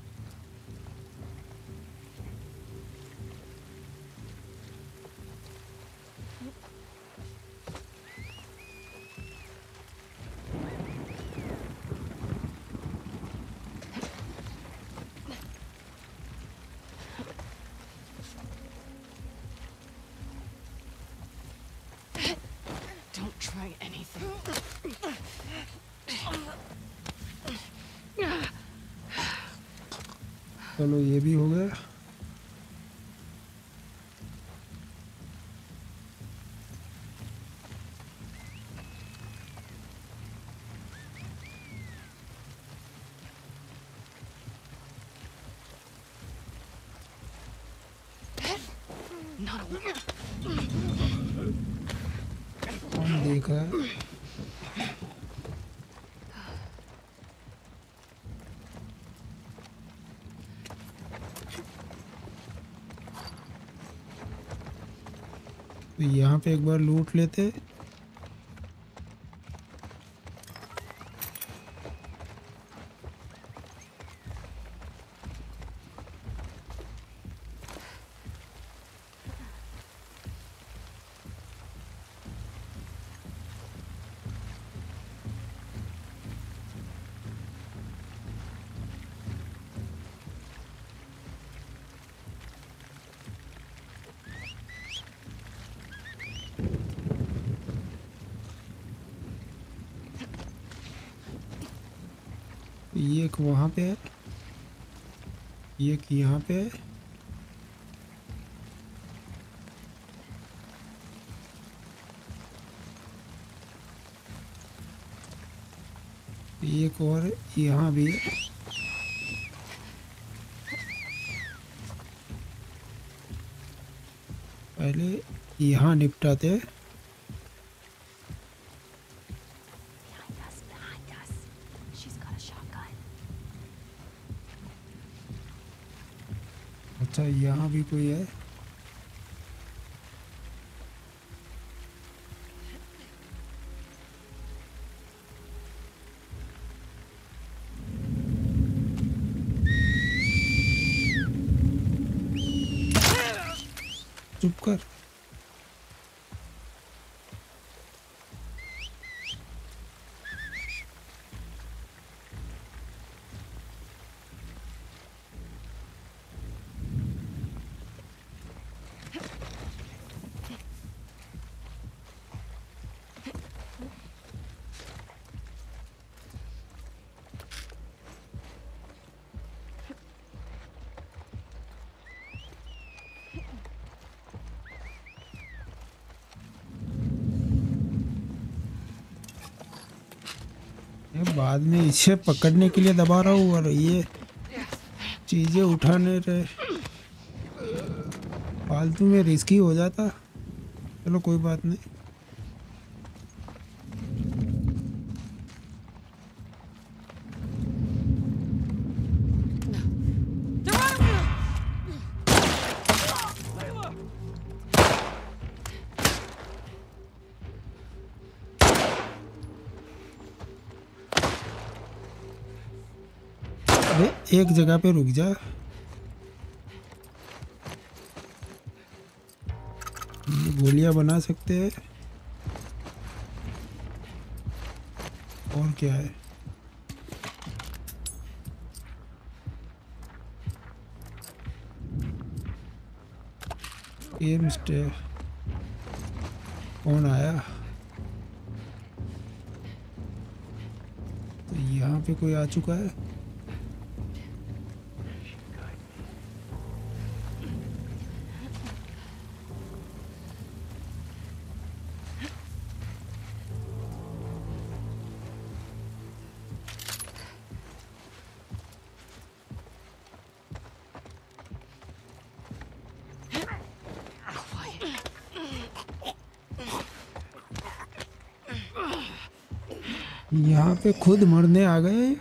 Don't try anything. चलो ये भी हो गया। Not a कौन देख रहा है? तो यहाँ पे एक बार लूट लेते। ये एक वहाँ पे है, ये एक यहाँ पे है। एक और यहाँ भी है। पहले यहाँ निपटाते हैं। Behind us, behind us. She's got a shotgun. अच्छा यहाँ भी कोई है। चुप कर। ये बाद में इसे पकड़ने के लिए दबा रहा हूँ और ये चीज़ें उठाने रहे, फालतू में रिस्की हो जाता। चलो कोई बात नहीं। अरे एक जगह पे रुक जा। ये गोलियां बना सकते हैं। और क्या है? एम स्टे। कौन आया? तो यहाँ पे कोई आ चुका है। यहाँ पे खुद मरने आ गए।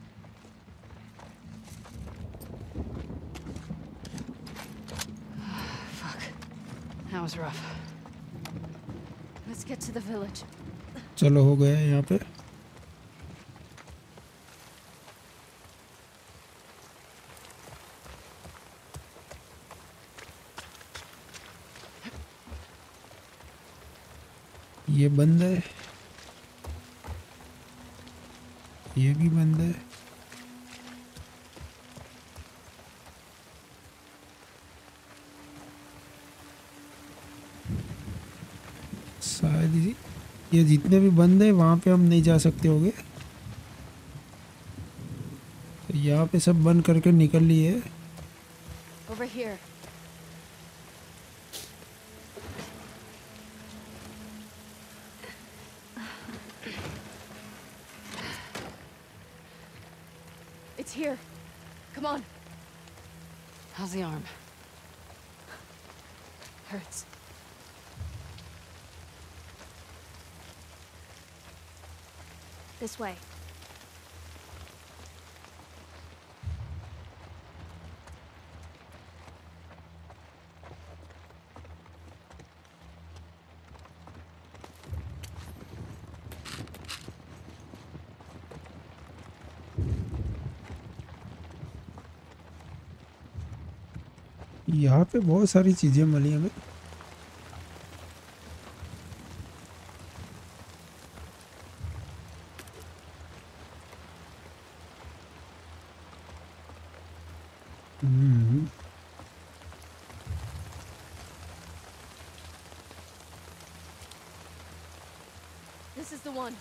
Fuck. That was rough. Let's get to the village. चलो हो गया यहाँ पे। ये बंद है, ये भी बंद है। शायद ये- ये जितने भी बंद है वहाँ पे हम नहीं जा सकते होंगे। तो यहाँ पे सब बंद करके निकल लिए। Over here. It's here. Come on. How's the arm? Hurts. This way. यहाँ पे बहुत सारी चीज़ें मिली हमें। हम्म, This is the one.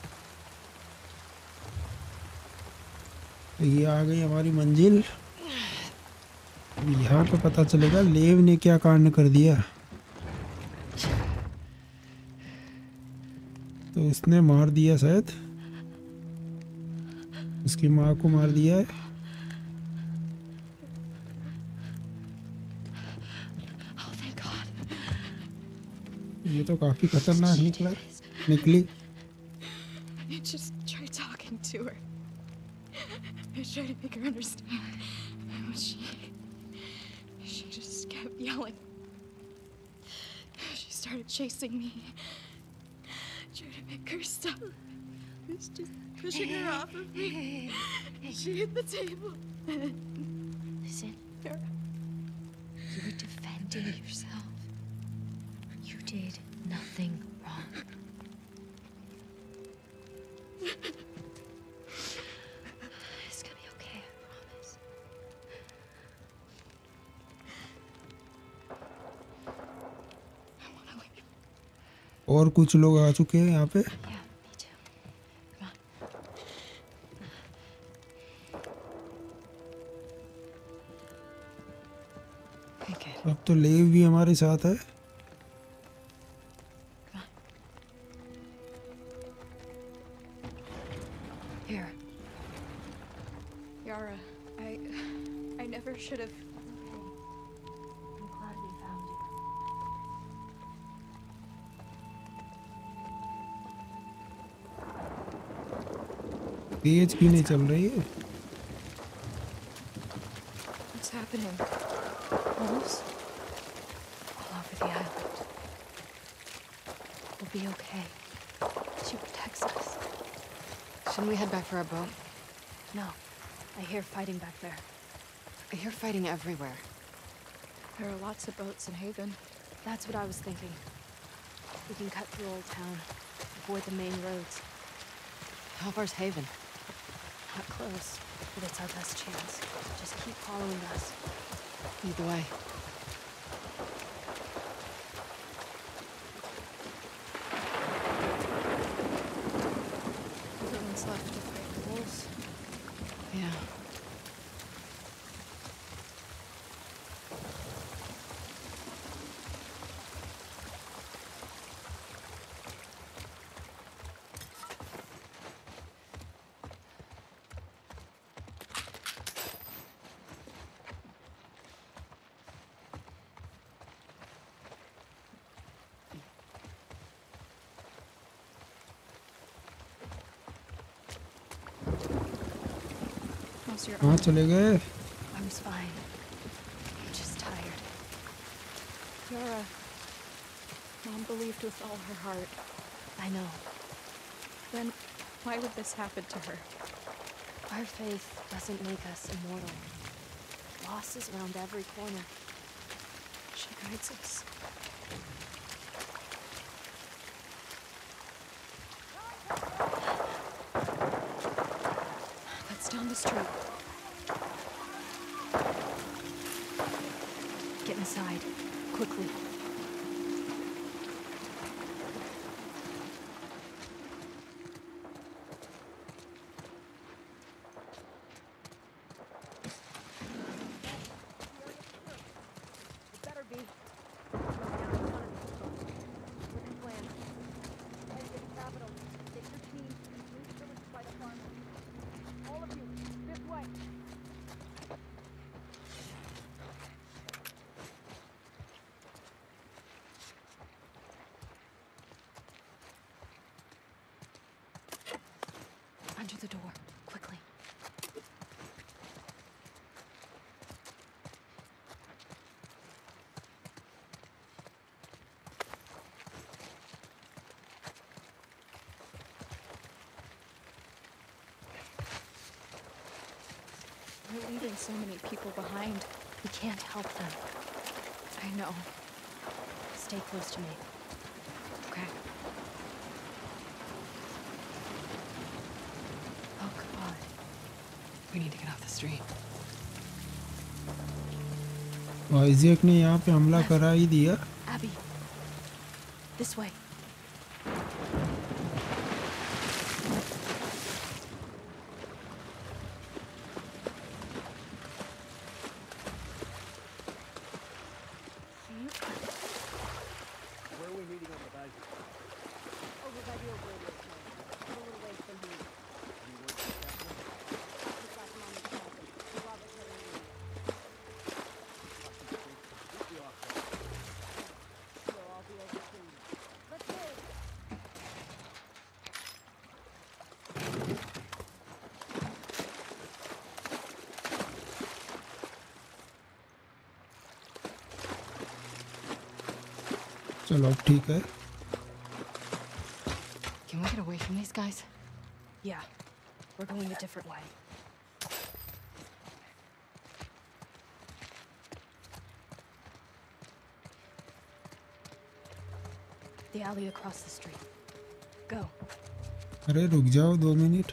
तो ये आ गई हमारी मंजिल। अब यहाँ पे पता चलेगा लेव ने क्या कांड कर दिया। तो उसने मार दिया शायद, उसकी माँ को मार दिया है। Oh, thank God. ये तो काफी खतरनाक निकला निकली। I just tried talking to her. I tried to make her understand. But she... She just kept yelling. She started chasing me. Trying to make her stop. I was just pushing her off of me. She hit the table. Listen. You were defending yourself. You did nothing wrong. It's gonna be okay, I promise. I want to leave. और कुछ लोग आ चुके हैं यहाँ पे। Yeah, me too. Come on. Thank you. अब तो लेव भी हमारे साथ है। Come on. Here. Yara, I... I never should have... I'm glad we found you. तेज क्यों नहीं चल रही है? What's happening? Wolves? All over the island. We'll be okay. She protects us. Shouldn't we head back for our boat? No. I hear fighting back there. I hear fighting everywhere. There are lots of boats in Haven. That's what I was thinking. We can cut through Old Town. Avoid the main roads. How far's Haven? Not close, but it's our best chance. Just keep following us. Lead the way. Everyone's left to fight the wolves. Yeah. How's your कहाँ arm? चले गए? I was fine. I'm just tired. Yara, Mom believed with all her heart. I know. Then why would this happen to her? Our faith doesn't make us immortal. Loss is around every corner. She guides us. That's down the street. Get inside. Quickly. Under the door. Quickly. We're leaving so many people behind. We can't help them. I know. Stay close to me. Okay. Oh, God. We need to get off the street. Isaac ने यहाँ पे हमला करा ही दिया. Abby. This way. Where are we meeting on the basis? Over by the old radio station. A little ways from here. Any word from Catherine? Just last moment's passing. Robert's heading in. Fucking shit. Get the off that. We'll all be over soon. Let's move! चलो अब ठीक है. Can we get away from these guys? Yeah. We're going a different way. The alley across the street. Go. अरे रुक जाओ दो minute.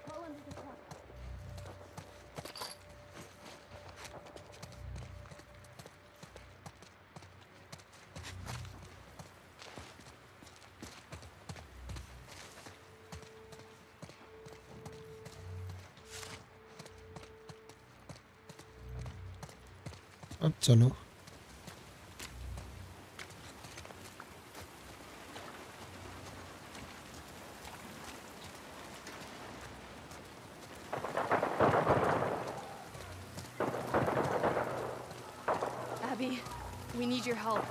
अब चलो. Abby, we need your help.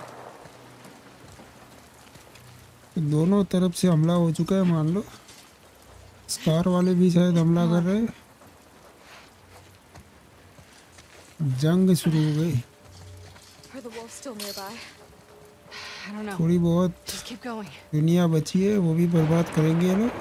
दोनों तरफ से हमला हो चुका है मान लो. स्कार वाले भी शायद हमला कर रहे हैं. जंग शुरू हो गई. Are the wolves still nearby? I don't know. थोड़ी बहुत Just keep going. दुनिया बची है वो भी बर्बाद करेंगे ये लोग.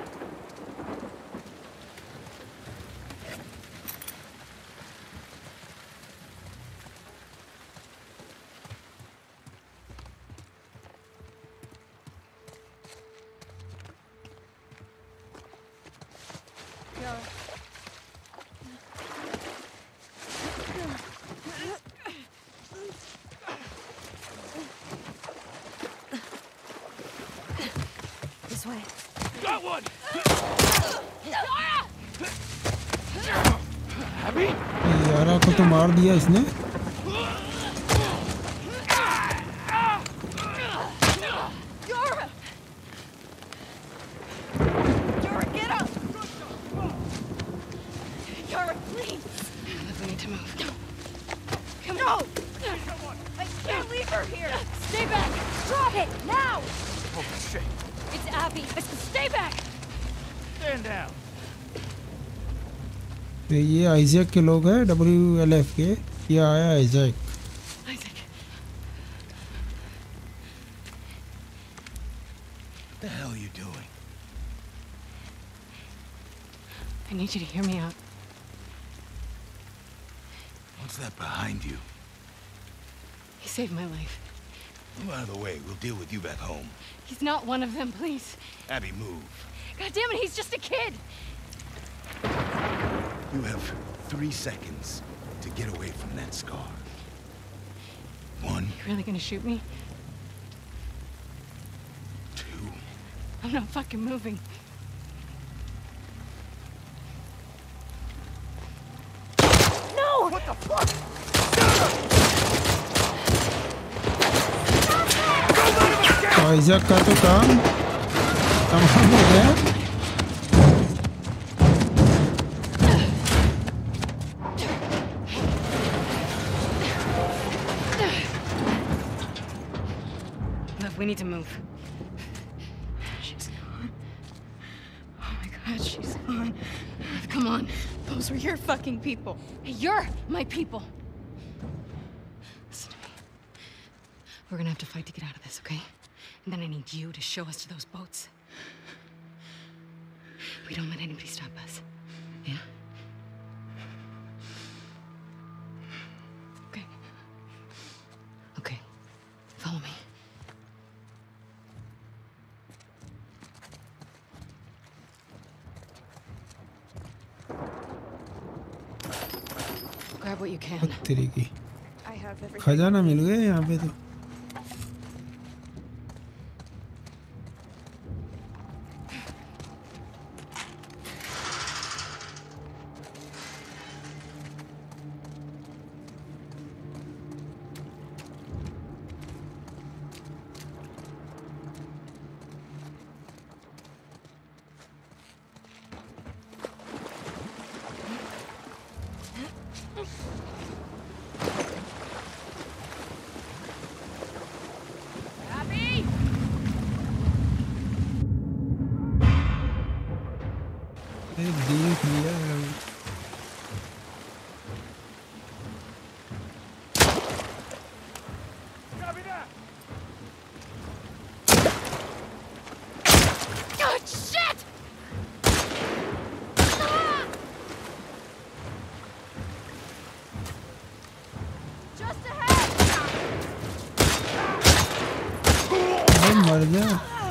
This way. Got one! यारा को तो मार दिया इसने. Yara! Yara, get up! Yara, please! We need to move. Come on. No! I can't leave her here! Stay back! Drop it! Now! Oh, shit. It's Abby! Stay back! Stand down. तो ये Isaac के लोग हैं W L F K. ये आया Isaac. Isaac. What the hell are you doing? I need you to hear me out. What's that behind you? He saved my life. Move out of the way. We'll deal with you back home. He's not one of them, please. Abby, move. God damn it, he's just a kid! You have three seconds to get away from that scar. One, You really gonna shoot me? two, I'm not fucking moving. No! What the fuck? Isaac का तो काम तमाम हो गया. Look, we need to move. She's gone. Oh my god, she's gone. Come on. Those were your fucking people. You're my people. Listen to me. We're gonna have to fight to get out of this, okay? And then I need you to show us to those boats. We don't let anybody stop us. Yeah? Grab what you can. तेरी की I have everything. खजाना मिल गया यहाँ पे तो। Abby! अरे देख लिया है। Oh, shit! Just ahead! अरे मर जा।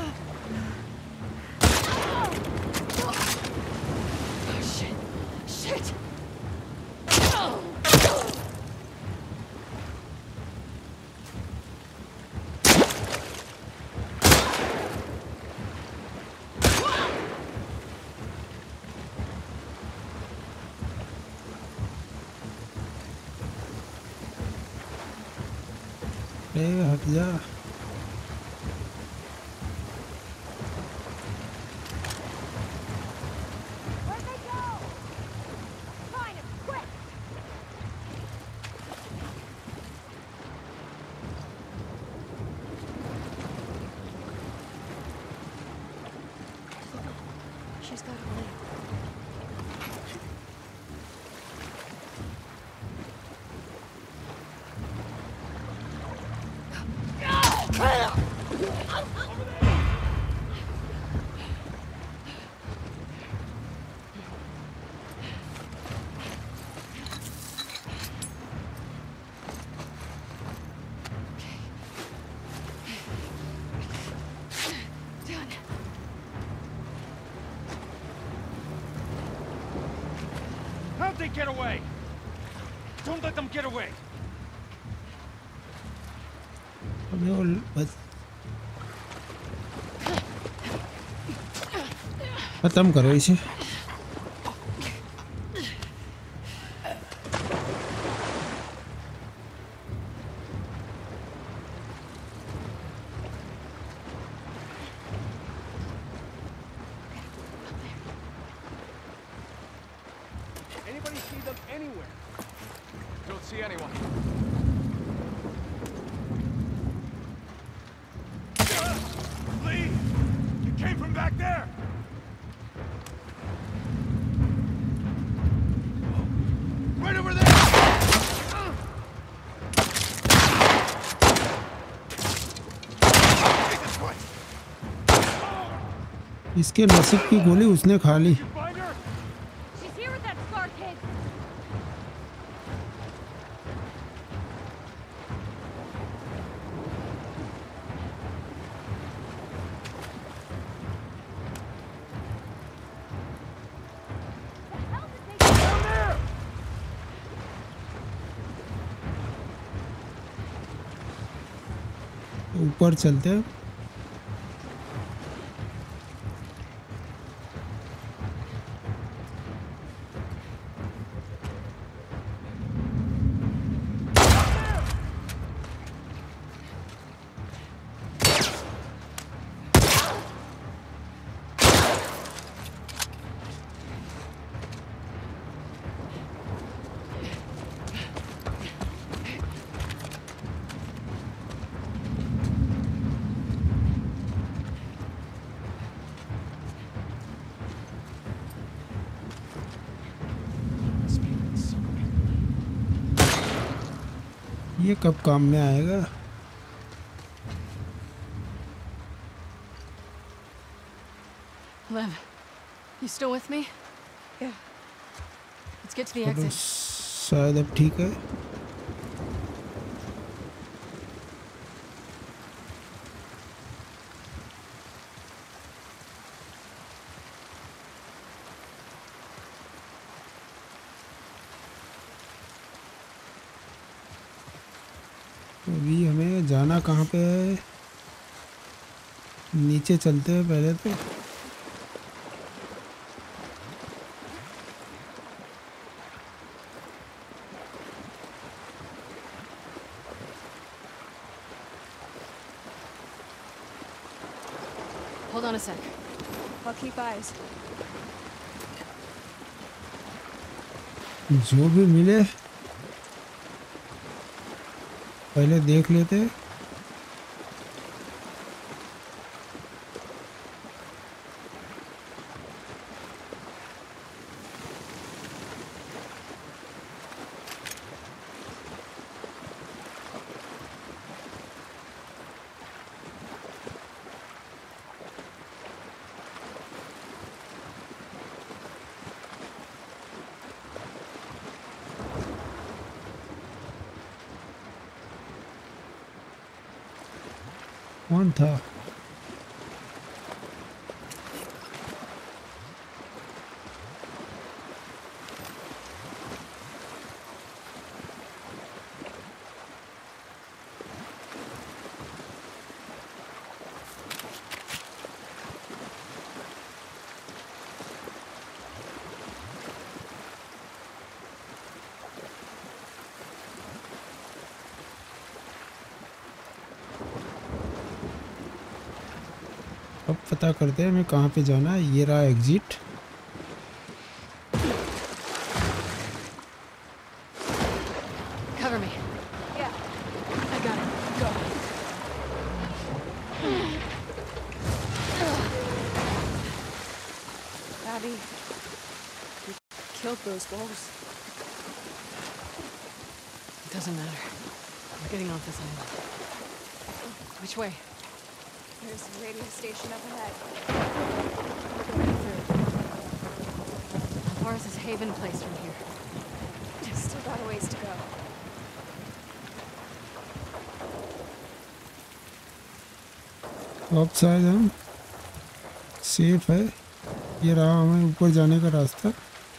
Oh shit! Shit! अरे हट जा। Where'd they go? Find him, quick! She's got a lead. Done. How'd they get away? Don't let them get away. अबे वो बस खत्म करो इसे। Anybody see them anywhere? Don't see anyone. Lee! You came from back there! Right over there! Jesus Christ! इसके नसीब की गोली उसने खा ली। You find her? She's here with that scar kid! The hell did they do? Down there! ऊपर चलते हैं। ये कब काम में आएगा? Lev, you still with me? Yeah. Let's get to the चलो, exit. शायद अब ठीक है। तो अभी हमें जाना कहाँ पे है? नीचे चलते हैं पहले तो। Hold on a sec. I'll keep eyes. जो भी मिले पहले देख लेते हैं। कौन था? अब पता करते हैं हमें कहाँ पे जाना है। ये रहा exit. Cover me. Yeah. I got it. Go. Abby, we killed those wolves. It doesn't matter. We're getting off this island. Which way? There's a radio station up ahead. How far is this Haven place from here? Still got a ways to go. अब शायद हम safe है। ये रहा हमें ऊपर जाने का रास्ता।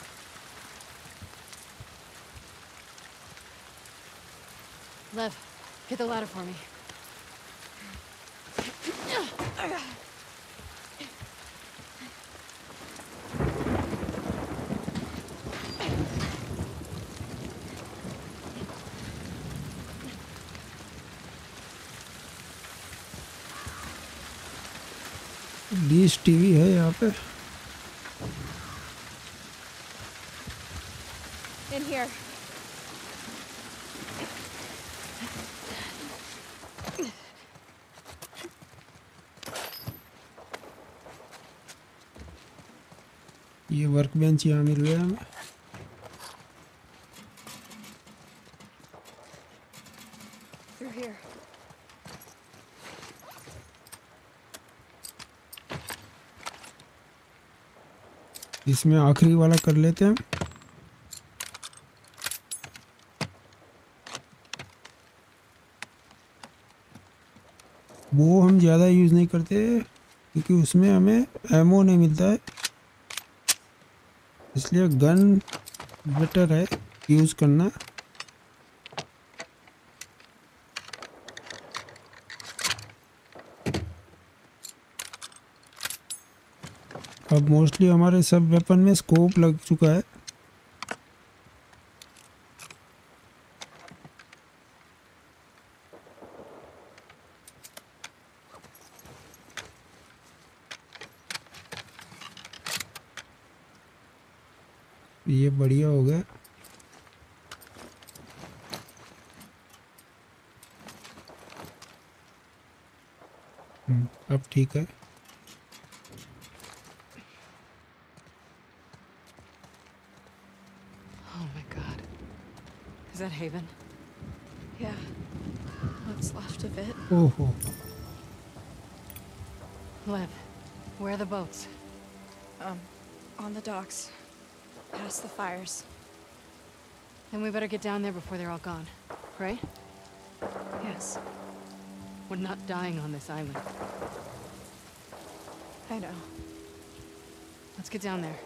Lev, hit the ladder for me. Dish TV है यहाँ पे। In here. ये वर्क बेंच यहाँ मिल गया हमें। Through here. इसमें आखिरी वाला कर लेते हैं। वो हम ज़्यादा यूज़ नहीं करते क्योंकि उसमें हमें एमो नहीं मिलता है, इसलिए गन बेटर है यूज़ करना। अब मोस्टली हमारे सब वेपन में स्कोप लग चुका है। ये बढ़िया हो गया। हम्म, अब ठीक है। Oh my god. Is that Haven? Yeah. What's left of it. ओहो, Lev, where are the boats? Um, on the docks. Past the fires. Then we better get down there before they're all gone, right? Yes. We're not dying on this island. I know. Let's get down there.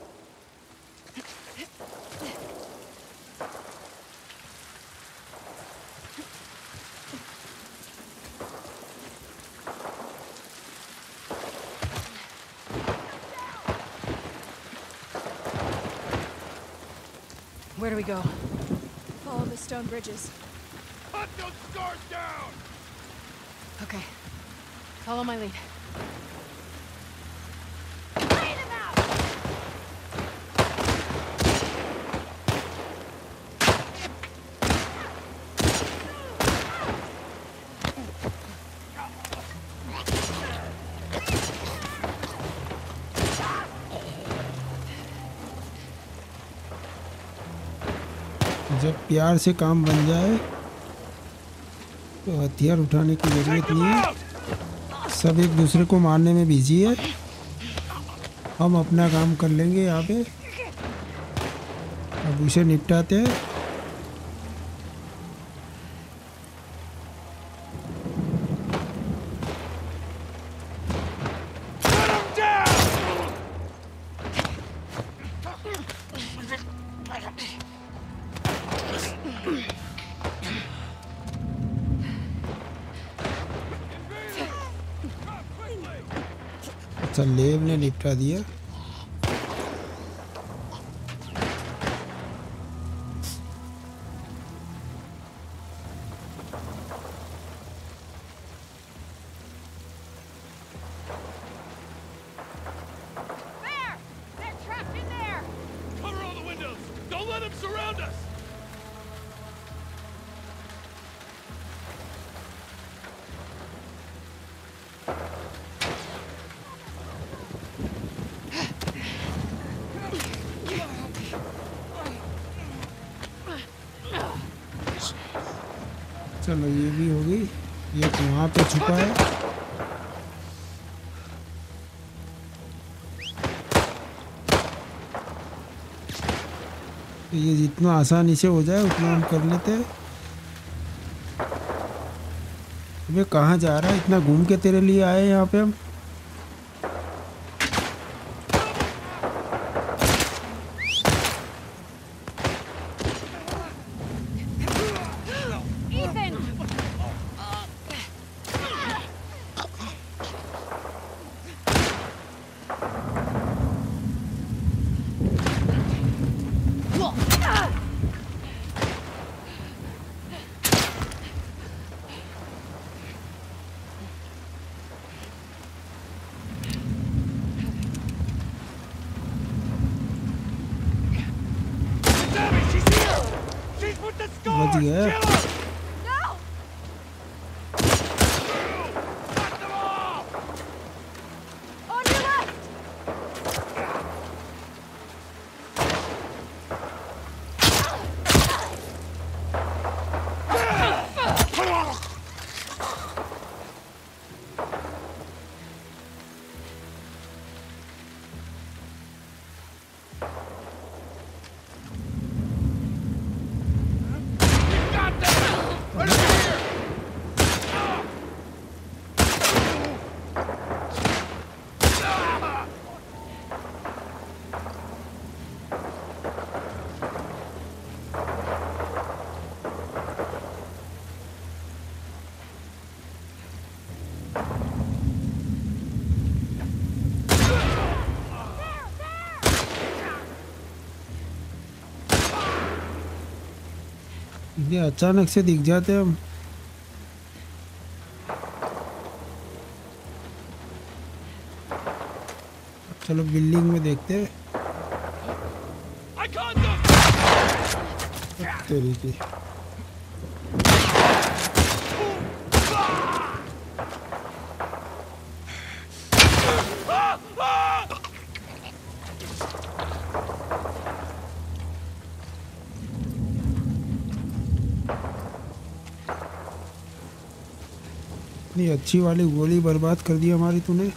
Where do we go? Follow the stone bridges. Cut those scars down! Okay. Follow my lead. जब प्यार से काम बन जाए तो हथियार उठाने की जरूरत नहीं है। सब एक दूसरे को मारने में बिजी है। हम अपना काम कर लेंगे यहाँ पे। अब उसे निपटाते हैं। अच्छा, लेव ने निपटा दिया। There! They're trapped in there! Cover all the windows! Don't let them surround us! चलो ये भी हो गई। ये वहाँ पे छुपा है। तो ये जितना आसानी से हो जाए उतना हम कर लेते हैं। अबे कहाँ जा रहा है? इतना घूम के तेरे लिए आए यहाँ पे हम। Ethan! Sammy, she's here! She's with the बच scars! गया। Kill her! No! Knock them off! On your left! Got them! Right over here! Ah! ये अचानक से दिख जाते हैं हम। चलो बिल्डिंग में देखते हैं। I caught them! तेरी की Ah! Ah! इतनी अच्छी वाली गोली बर्बाद कर दी हमारी तूने।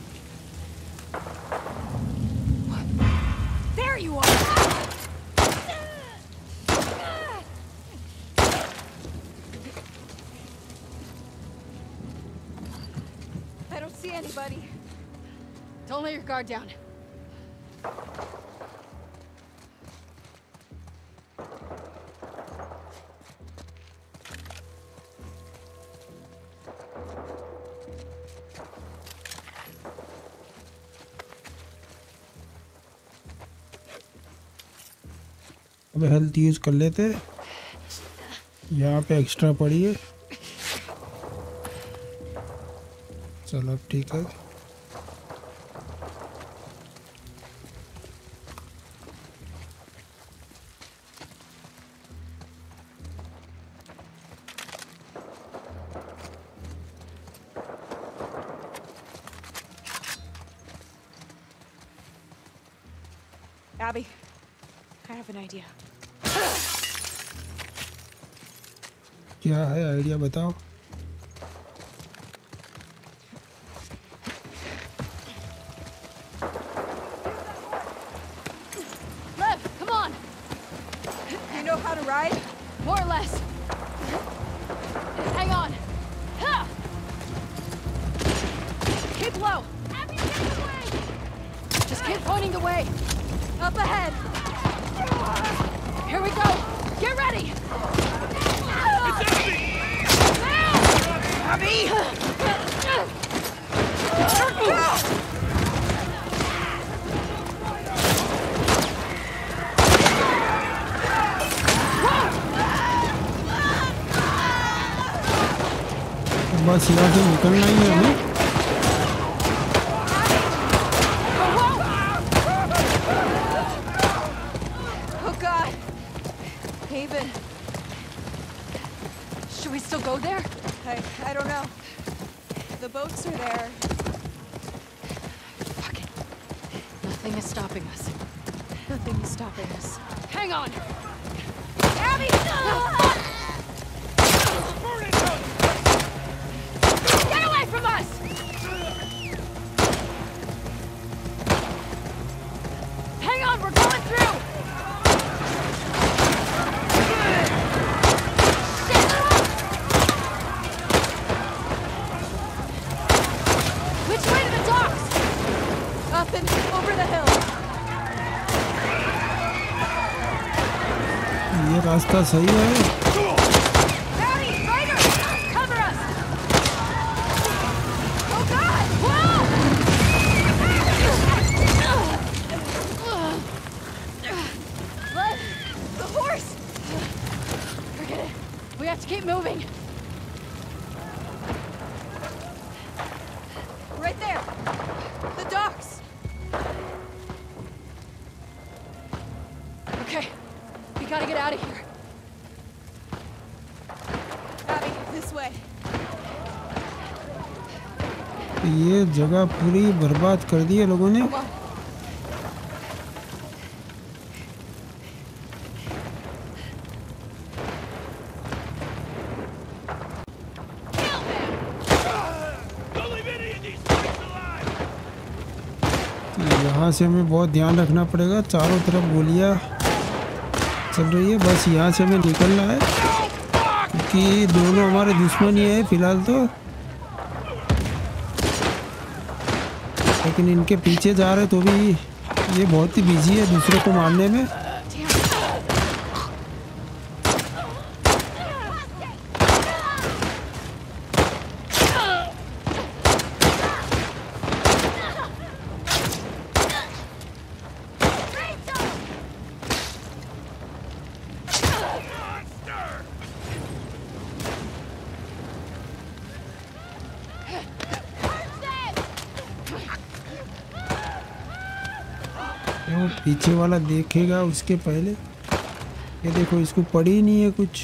There you are! I don't see anybody. Don't let your guard down. अब हेल्थ यूज कर लेते। यहाँ पे एक्स्ट्रा पड़ी है। चलो अब ठीक है। Abby, I have an idea. क्या है आइडिया बताओ। Lev, come on! You know how to ride? More or less. Hang on. Ha! Keep low. Abby, get away! Just keep pointing the way. Up ahead! Here we go. Get ready. Abby! बस यहाँ से निकलना ही है हमें। Oh God! Haven. Should we still go there? I, I don't know. The boats are there. Fuck it. Nothing is stopping us. Nothing is stopping us. Hang on. Abby! Get away from us! Hang on, we're going through! Shit! Which way to the docks? Up and over the hill. ये रास्ता सही है। Abby, Ryder! Cover us! Oh God! Whoa! Lev, the horse! Forget it. We have to keep moving. Right there. The docks. Okay, we gotta get out of here. Abby, this way. ये जगह पूरी बर्बाद कर दी है लोगों ने। Come on. यहाँ से हमें बहुत ध्यान रखना पड़ेगा। चारों तरफ गोलियाँ चल रही है। बस यहाँ से हमें निकलना है क्योंकि दोनों हमारे दुश्मन ही है फिलहाल तो। लेकिन इनके पीछे जा रहे तो भी ये बहुत ही बिजी है दूसरे को मारने में। वो पीछे वाला देखेगा उसके पहले। ये देखो इसको पड़ी ही नहीं है कुछ।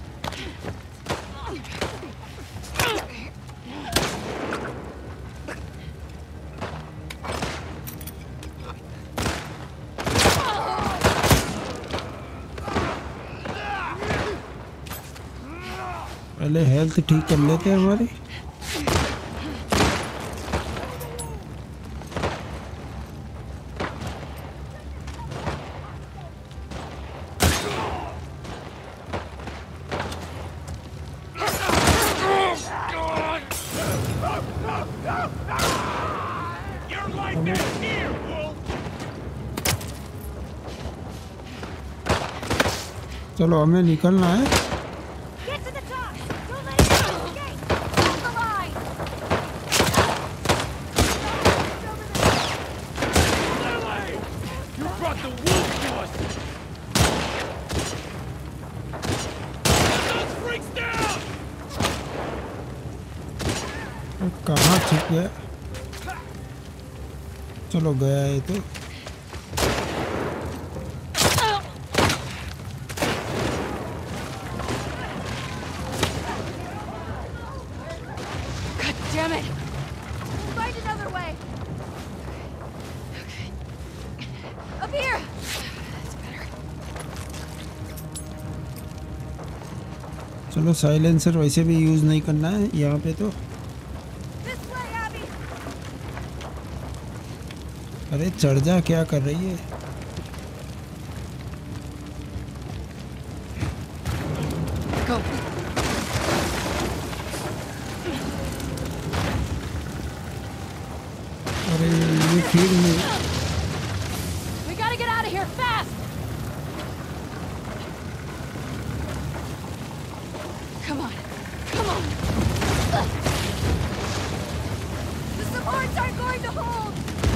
पहले हेल्थ ठीक कर लेते हैं हमारी। चलो हमें निकलना है। Get to the top! Don't let it escape! Hold the line! You brought the wolf to us! कहाँ छुप गया? चलो गया है तो। God damn it! Find another way. Up here. That's better. चलो साइलेंसर वैसे भी यूज नहीं करना है यहाँ पे तो। This way, Abby. अरे चढ़ जा, क्या कर रही है? Go. अरे ये फील्ड में We gotta get out of here fast! Come on. Come on. The supports aren't going to hold.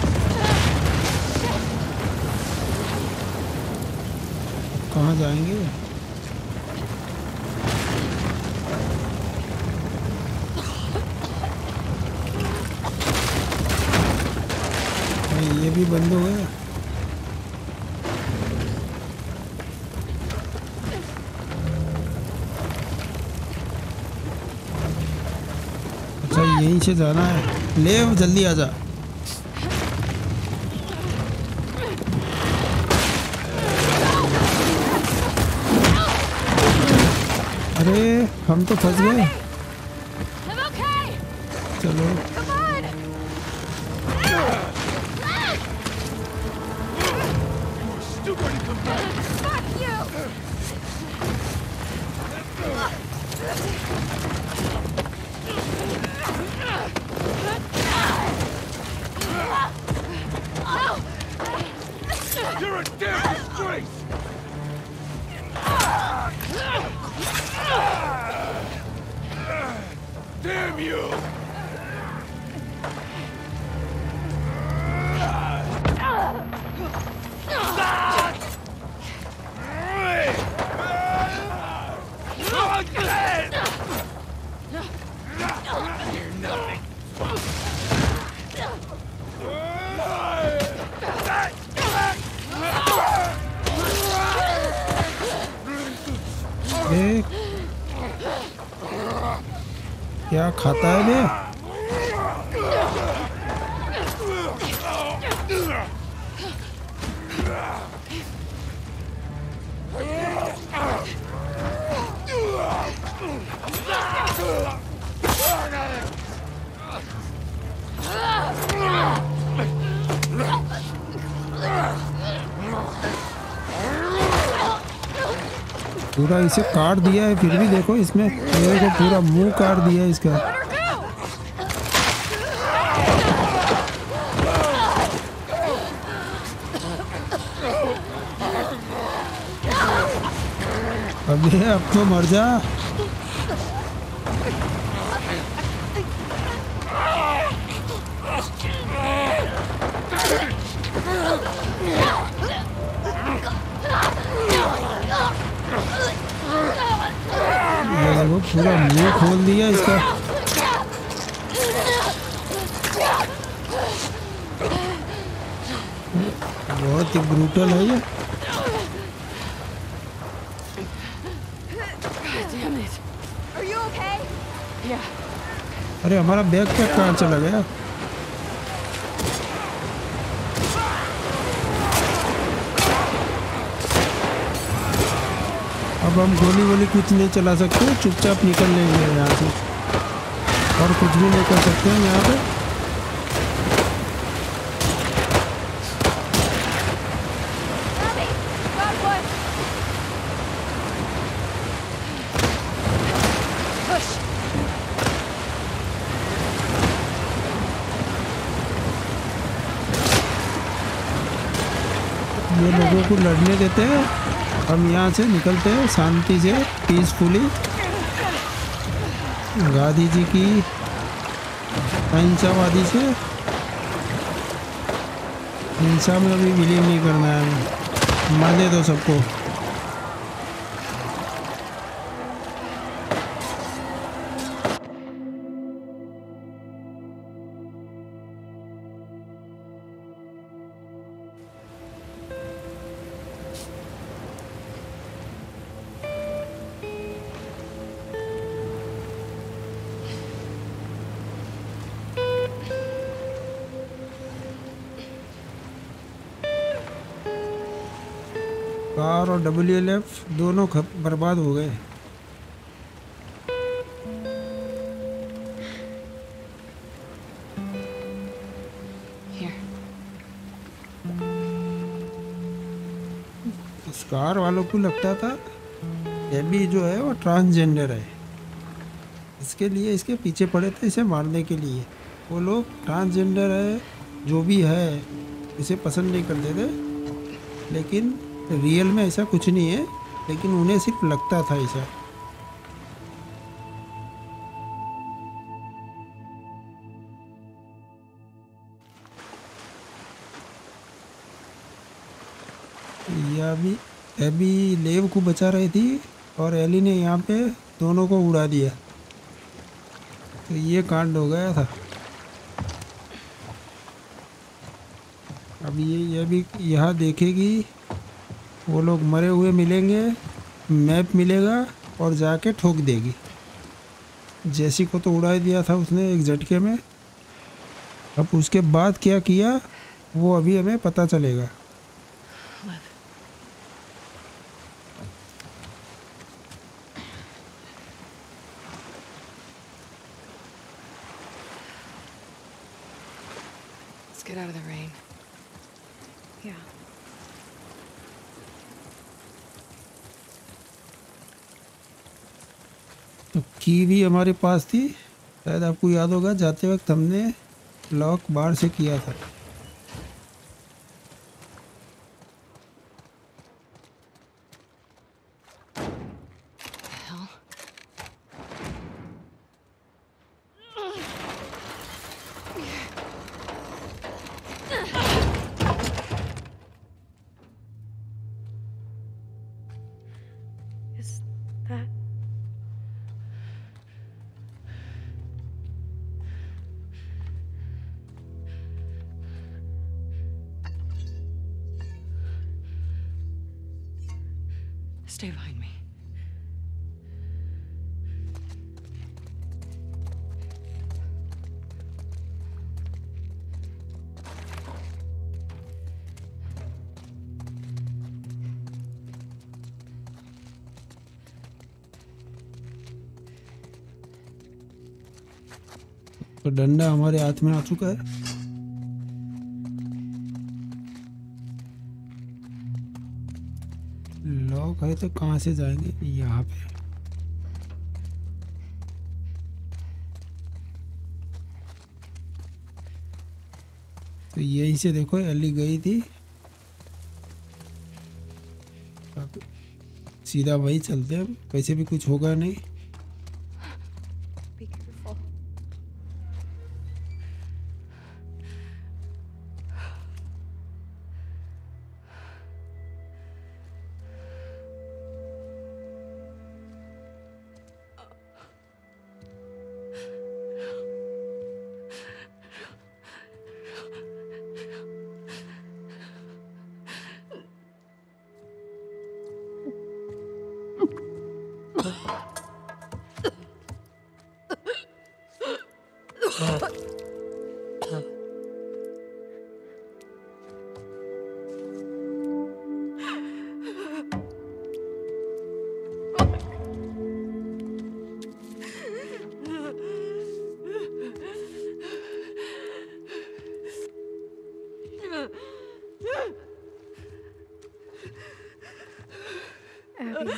कहाँ जाएंगे? अरे ये भी बंद हो गया। अच्छा यहीं से जाना है। ले जल्दी आजा। अरे हम तो फंस गए। I'm okay! चलो Come on. Stupid to come back. Fuck you. You're a damn disgrace! Damn you! ये क्या खाता है बे? पूरा इसे काट दिया है, फिर भी देखो इसमें मेरे को पूरा मुंह काट दिया है इसका। अबे अब तो मर जा। ये देखो पूरा मुंह खोल दिया इसका। बहुत ही ब्रूटल है ये। Damn it. Are you okay? Yeah. अरे हमारा बैग क्या कहाँ चला गया? अब हम गोली वोली कुछ नहीं चला सकते, चुपचाप निकल लेंगे यहाँ से और कुछ भी नहीं कर सकते हैं यहाँ पे। Abby, got one. Push. ये लोगों को लड़ने देते हैं, हम यहाँ से निकलते हैं शांति से, पीसफुली। गांधी जी की अहिंसावादी से हिंसा में अभी बिलीव नहीं करना है, मरने दो सबको। कार और डब्ल्यू एल एफ दोनों खप बर्बाद हो गए। Here. उस कार वालों को लगता था एबी जो है वो ट्रांसजेंडर है, इसके लिए इसके पीछे पड़े थे इसे मारने के लिए। वो लोग ट्रांसजेंडर है जो भी है इसे पसंद नहीं करते थे, लेकिन रियल में ऐसा कुछ नहीं है, लेकिन उन्हें सिर्फ लगता था ऐसा। या भी एबी लेव को बचा रही थी और एली ने यहाँ पे दोनों को उड़ा दिया, तो ये कांड हो गया था। अब ये ये भी यहाँ देखेगी, वो लोग मरे हुए मिलेंगे, मैप मिलेगा और जाके ठोक देगी। जैसी को तो उड़ा दिया था उसने एक झटके में, अब उसके बाद क्या किया वो अभी हमें पता चलेगा। Let's get out of the rain. Yeah. तो की भी हमारे पास थी, शायद आपको याद होगा जाते वक्त हमने लॉक बाहर से किया था। Hell. Is that... Stay behind me. तो डंडा हमारे हाथ में आ चुका है। लॉक है तो कहाँ से जाएंगे? यहाँ पे। तो यहीं से देखो एली गई थी, अब सीधा वही चलते हैं, वैसे भी कुछ होगा नहीं। Be careful. Abby.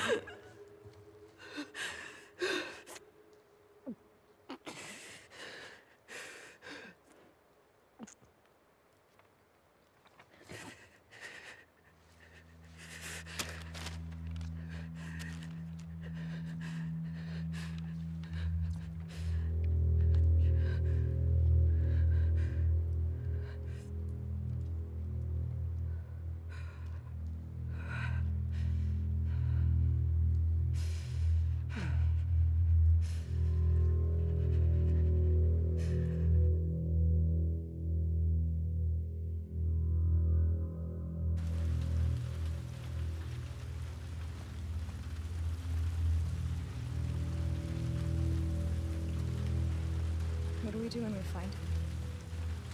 What do we do when we find him?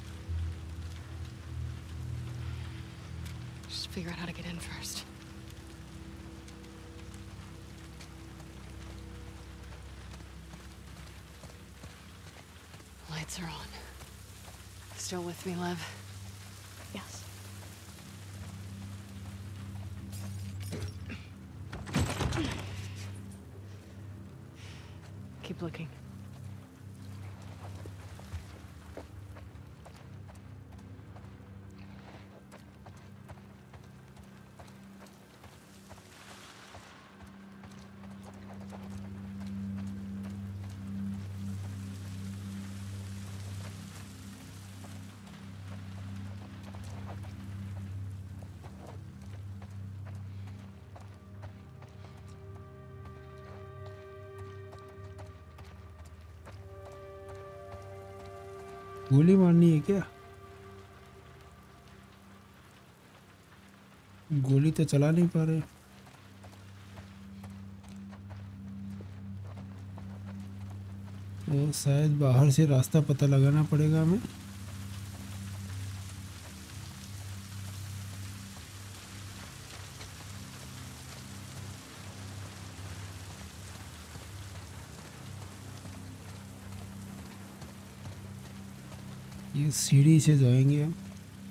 Just figure out how to get in first. lights are on. Still with me, Lev? Yes. Keep looking. गोली मारनी है क्या? गोली तो चला नहीं पा रहे। तो शायद बाहर से रास्ता पता लगाना पड़ेगा हमें। ये सीढ़ी से जाएंगे हम।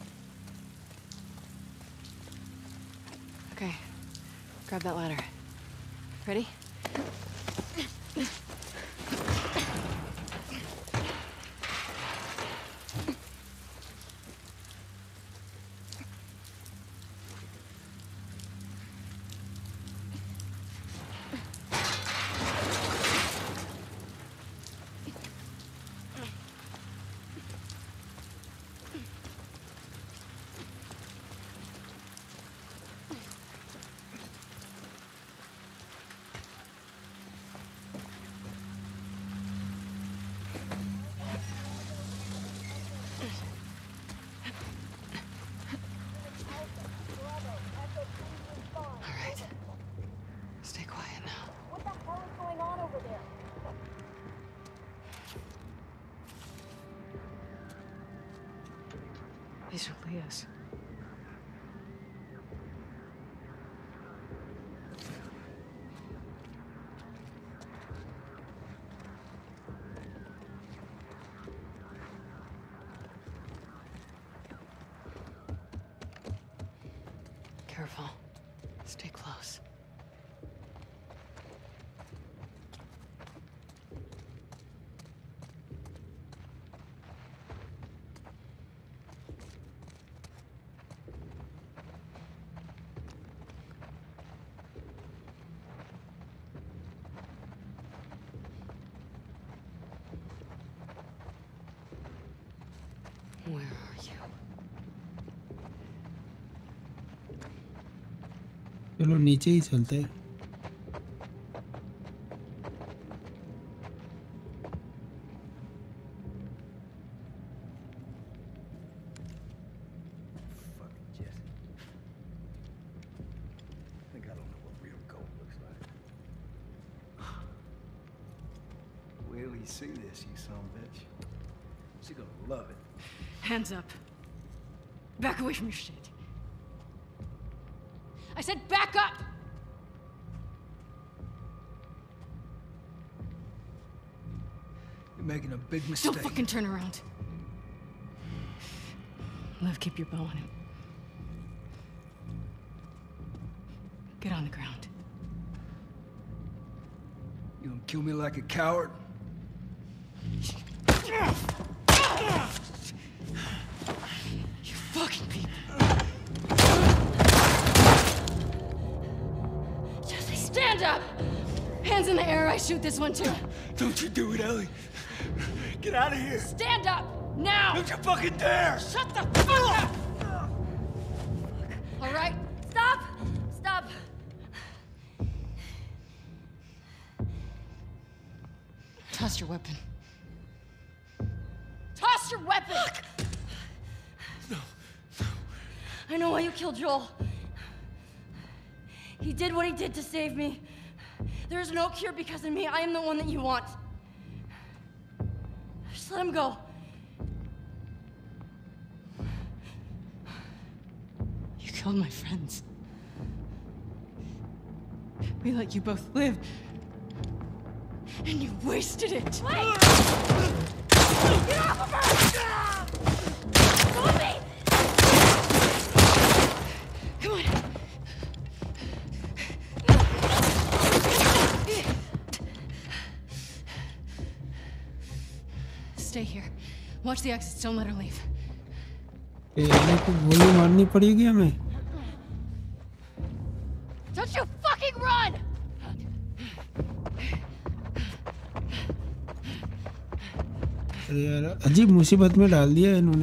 Okay, grab that ladder. Ready? These are Leah's. Careful. Stay close. Where are you? चलो नीचे ही चलते हैं। Fucking Jesse. Think I don't know what real gold looks like. Wait till you see this, you son of a bitch. She gonna love it. Hands up. Back away from your shit. I said back up! You're making a big mistake. Don't fucking turn around. Lev, keep your bow on him. Get on the ground. You gonna kill me like a coward? You fucking people. Jesse, stand up! Hands in the air, I shoot this one too. Don't you do it, Ellie. Get out of here. Stand up! Now! Don't you fucking dare! Shut the fuck up! All right? Stop! Stop! Toss your weapon. Toss your weapon! No. I know why you killed Joel. He did what he did to save me. There is no cure because of me. I am the one that you want. Just let him go. You killed my friends. We let you both live. And you wasted it. Wait! Stay here. Watch the exits. Don't let her leave. ये को गोली मारनी पड़ेगी हमें. Don't you fucking run! अरे यार अजीब मुसीबत में डाल दिया इन्होंने.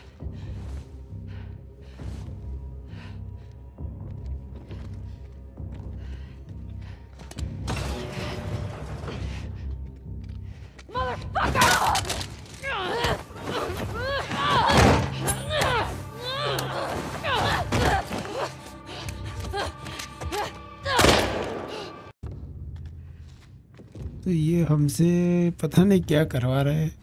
तो ये हमसे पता नहीं क्या करवा रहे हैं.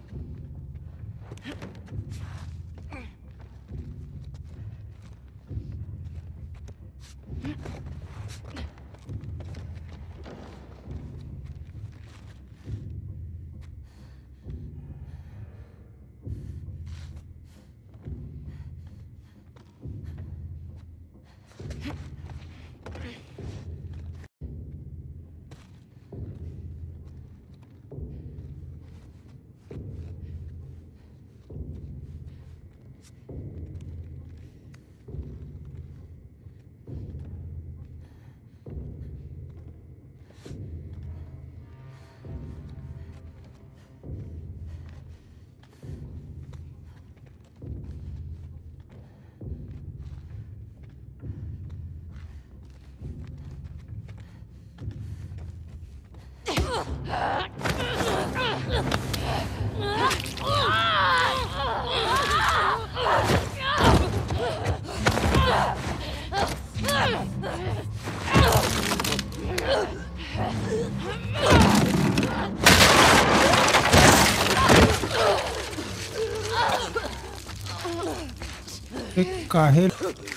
एक काहे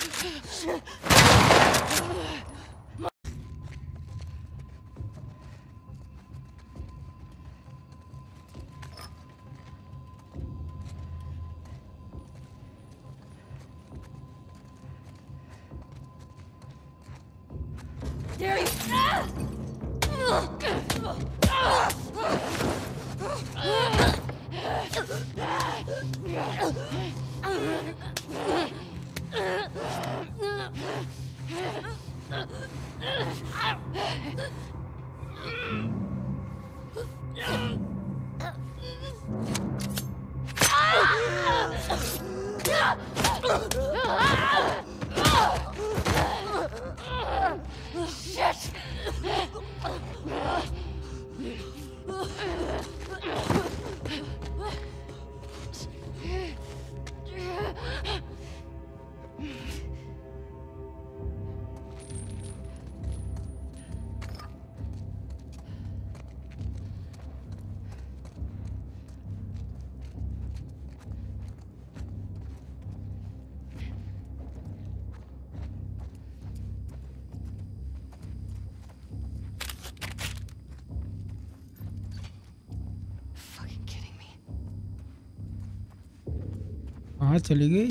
कहाँ चली गई?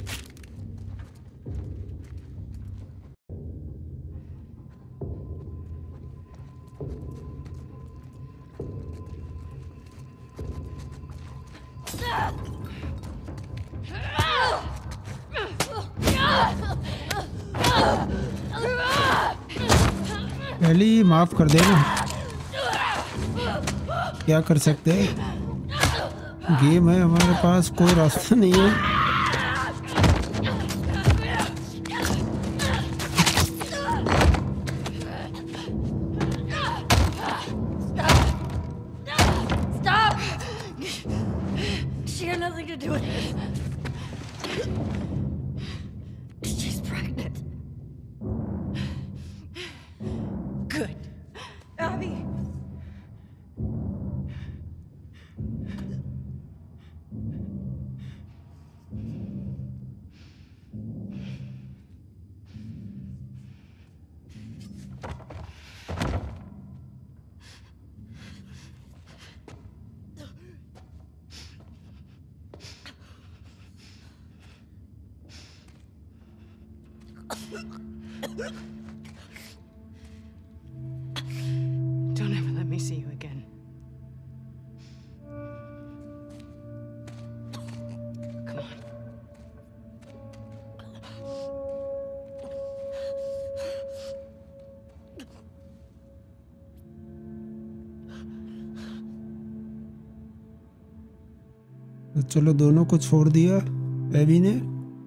पहले ही माफ कर देना, क्या कर सकते हैं, गेम है हमारे पास, कोई रास्ता नहीं है। Stop! She had nothing to do with it. She's pregnant. Good. Abby. Don't ever let me see you again. Come on. तो चलो दोनों को छोड़ दिया एबी ने।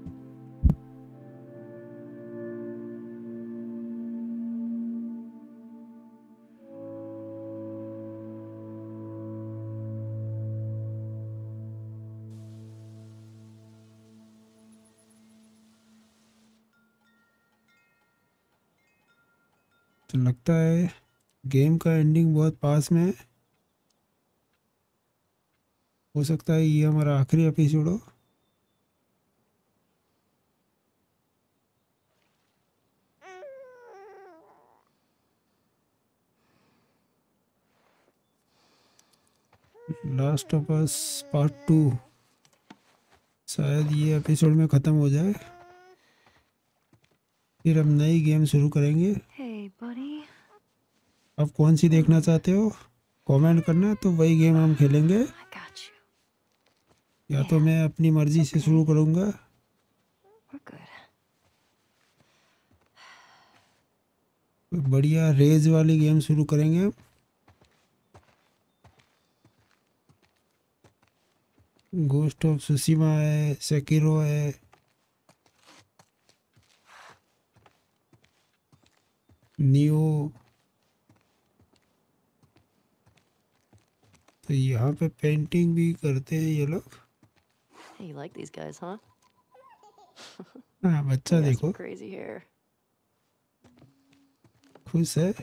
तो लगता है गेम का एंडिंग बहुत पास में है। हो सकता है ये हमारा आखिरी एपिसोड हो। Last of us part two शायद ये एपिसोड में ख़त्म हो जाए, फिर हम नई गेम शुरू करेंगे। Hey, buddy. आप कौन सी देखना चाहते हो कमेंट करना, तो वही गेम हम खेलेंगे। I got you. या तो मैं अपनी मर्जी से शुरू करूँगा। We're good. बढ़िया रेज वाली गेम शुरू करेंगे हम। गोस्ट ऑफ सुशिमा है, सेकिरो है, नियो। तो यहाँ पे पेंटिंग भी करते हैं ये लोग। Hey, you like these guys, huh? हाँ बच्चा They got देखो some crazy hair. खुश है।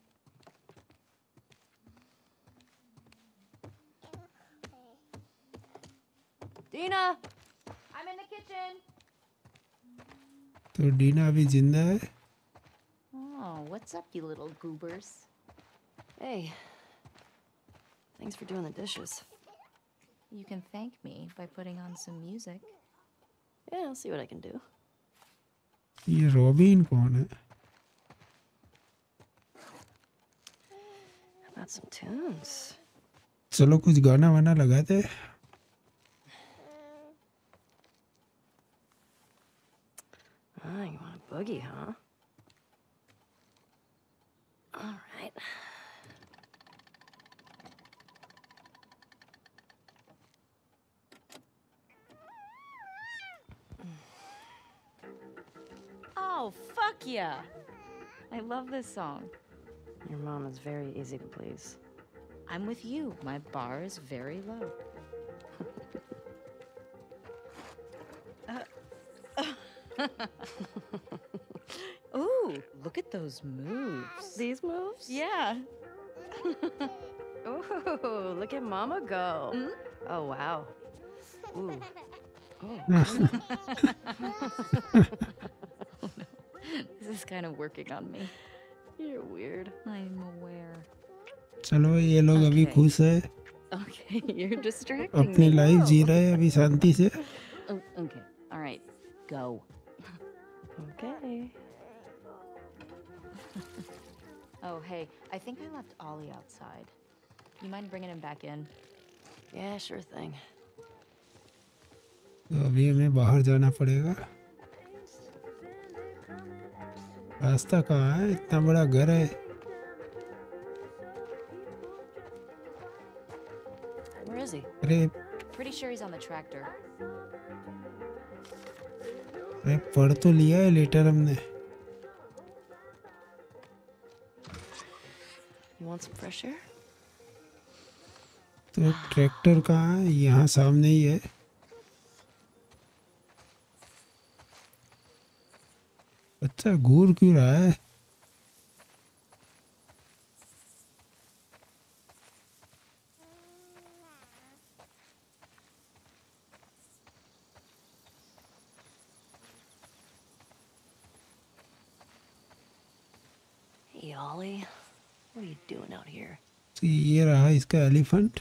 Dina, I'm in the kitchen. तो डीना अभी जिंदा है। Oh, what's up, you little goobers? Hey, thanks for doing the dishes. You can thank me by putting on some music. Yeah, I'll see what I can do. ये Robin कौन है? How about some tunes? चलो कुछ गाना वाना लगाते। Ah, you want a boogie, huh? All right. Oh, fuck yeah! I love this song. Your mom is very easy to please. I'm with you. My bar is very low. Ooh, look at those moves. These moves? Yeah. Ooh, look at Mama go. Mm? Oh, wow. Ooh. Oh. This is kind of working on me. You're weird. I'm aware. चलो ये लोग अभी Okay. खुश है, Okay, you're distracting अपनी me. Life जी रहे हैं अभी शांति से। Oh, okay. All right. Go. Okay. Oh, hey, I think I left Ollie outside. You mind bringing him back in? Yeah, sure thing. तो अभी हमें बाहर जाना पड़ेगा। रास्ता कहाँ है? इतना बड़ा घर है। Where is he? अरे Pretty sure he's on the tractor. अरे पढ़ तो लिया है लेटर हमने। You want some fresh air? तो ट्रैक्टर कहाँ है? यहाँ सामने ही है। अच्छा घूर क्यों रहा है? Hey, Ollie. What are you doing out here? तो ये रहा इसका एलिफेंट।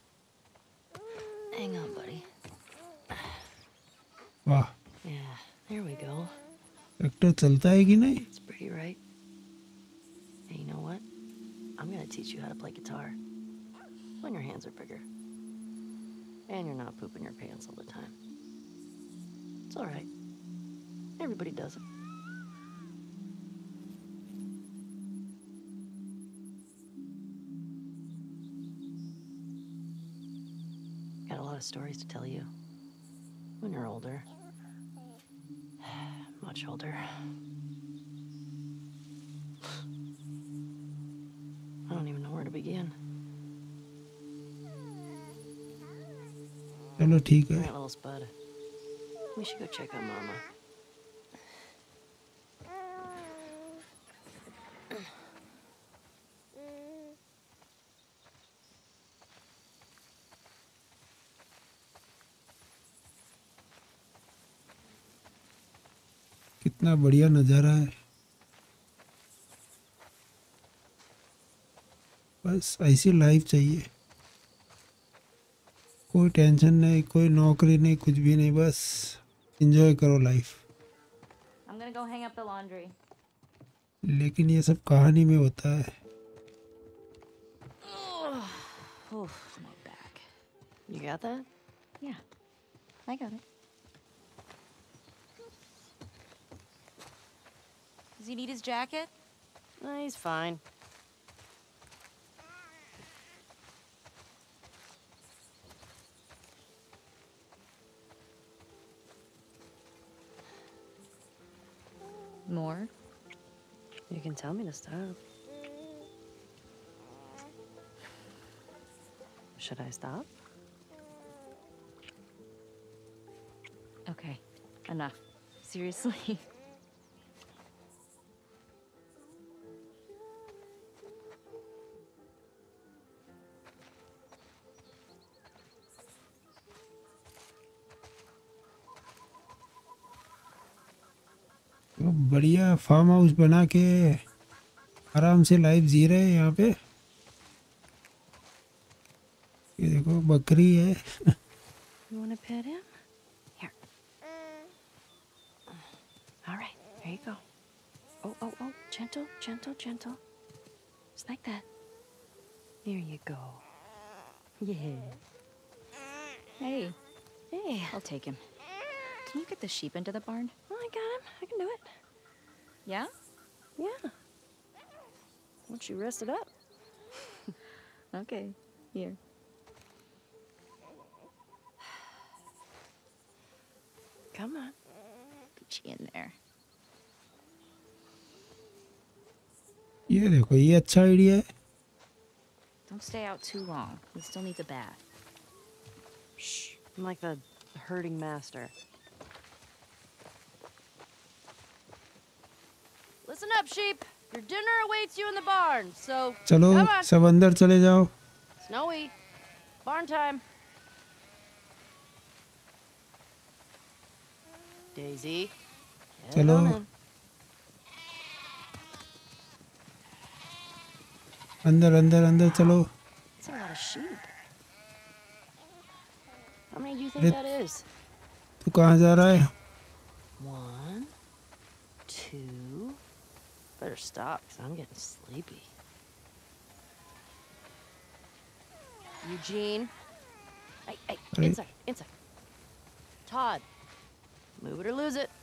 Hang on, buddy. वाह Yeah, Here we go. Tractor चलता है कि नहीं? It's pretty, right? Hey, you know what? I'm gonna teach you how to play guitar. When your hands are bigger. And you're not pooping your pants all the time. It's alright. Everybody does it. Got a lot of stories to tell you. When you're older. Much older. I don't even know where to begin. चलो ठीक है. Alright, little spud. We should go check on Mama. कितना बढ़िया नज़ारा है. बस ऐसी life चाहिए. कोई टेंशन नहीं, कोई नौकरी नहीं, कुछ भी नहीं, बस एंजॉय करो life. I'm gonna go hang up the laundry. लेकिन ये सब कहानी में होता है. Oof, my back. You got that? Yeah, I got it. Does he need his jacket? No, he's fine. More? You can tell me to stop. Should I stop? Okay, enough. Seriously. बढ़िया farm house बना के आराम से life जी रहे हैं यहाँ पे. ये देखो बकरी है. You want to pet him? Here. All right, here you go. Oh, oh, oh, gentle, gentle, gentle. Just like that. There you go. Yeah. Hey, Hey. I'll take him. Can you get the sheep into the barn? Oh, I got him. I can do it. Yeah? Yeah. Once you rest it up. Okay, here. Come on. Put you in there. ये देखो ये अच्छा idea है. Don't stay out too long. We still need the bath. Shh. I'm like the herding master. Listen up, sheep. Your dinner awaits you in the barn, so चलो come on. सब अंदर चले जाओ. Snowy. Barn time. Daisy. Get चलो. on in. अंदर अंदर अंदर चलो. That's a lot of sheep. How many do you think Rit- that is? तू कहाँ जा रहा है? One, two. Better stop, because I'm getting sleepy. Eugene. Hey, hey, Right. inside, inside. Todd. Move it or lose it.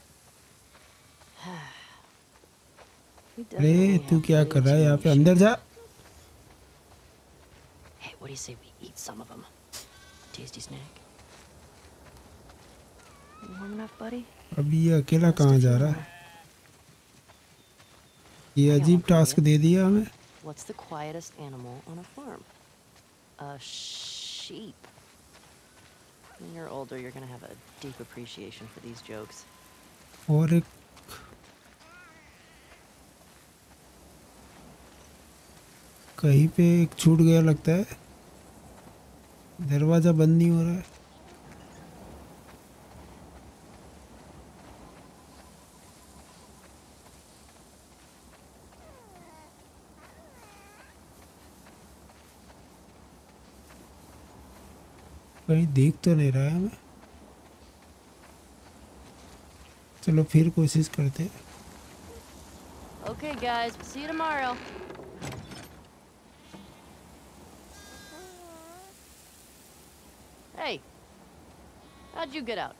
We अरे definitely तू have क्या way कर रहा है too यहाँ many पे? अंदर sheep. जा. Hey, what do you say we eat some of them? Tasty snack. You warm enough, buddy? अभी ये अकेला कहाँ जा रहा है? ये अजीब टास्क दे दिया हमें. What's the quietest animal on a farm? A sheep. When you're older, you're gonna have a deep appreciation for these jokes. और एक कहीं पे एक छूट गया लगता है. दरवाजा बंद नहीं हो रहा है. कहीं देख तो नहीं रहा है हमें. चलो फिर कोशिश करते हैं। Okay, guys, see you tomorrow. Hey, how'd you get out?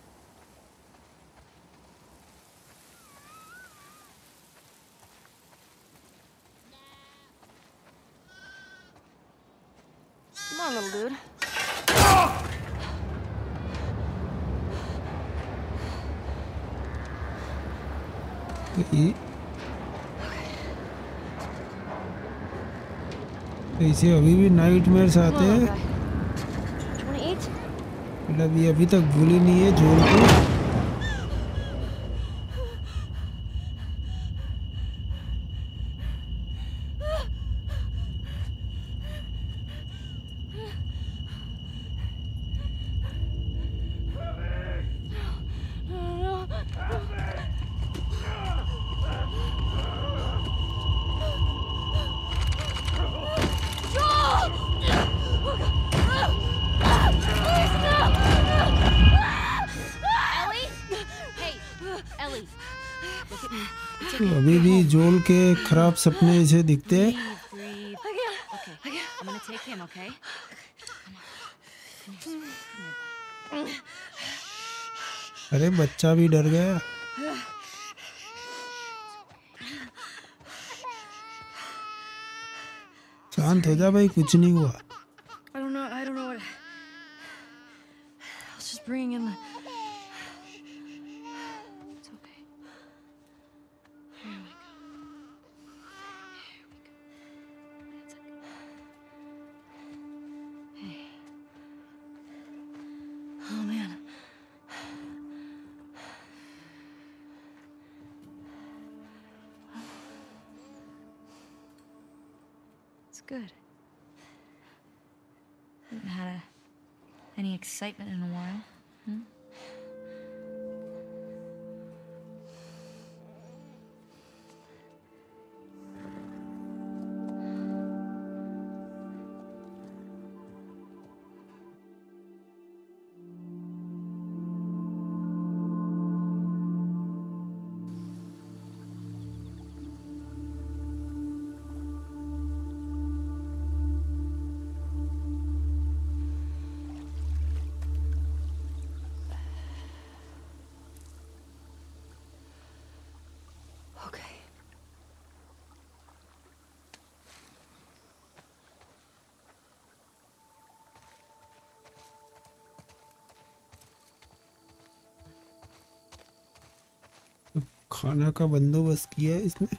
Come on, little dude. ये इसे अभी भी नाइटमेयर्स आते हैं। मतलब ये अभी तक भूली नहीं है जोल को। अभी भी जोल के खराब सपने इसे दिखते हैं। अरे बच्चा भी डर गया। शांत हो जा भाई, कुछ नहीं हुआ। I don't know. I don't know what. I was just bringing in the. It's okay. Here we go. Here we go. That's okay. Hey. Oh man. It's good. Haven't had a, any excitement in a while. Hmm? Okay. खाना का बंदोबस्त किया है इसने।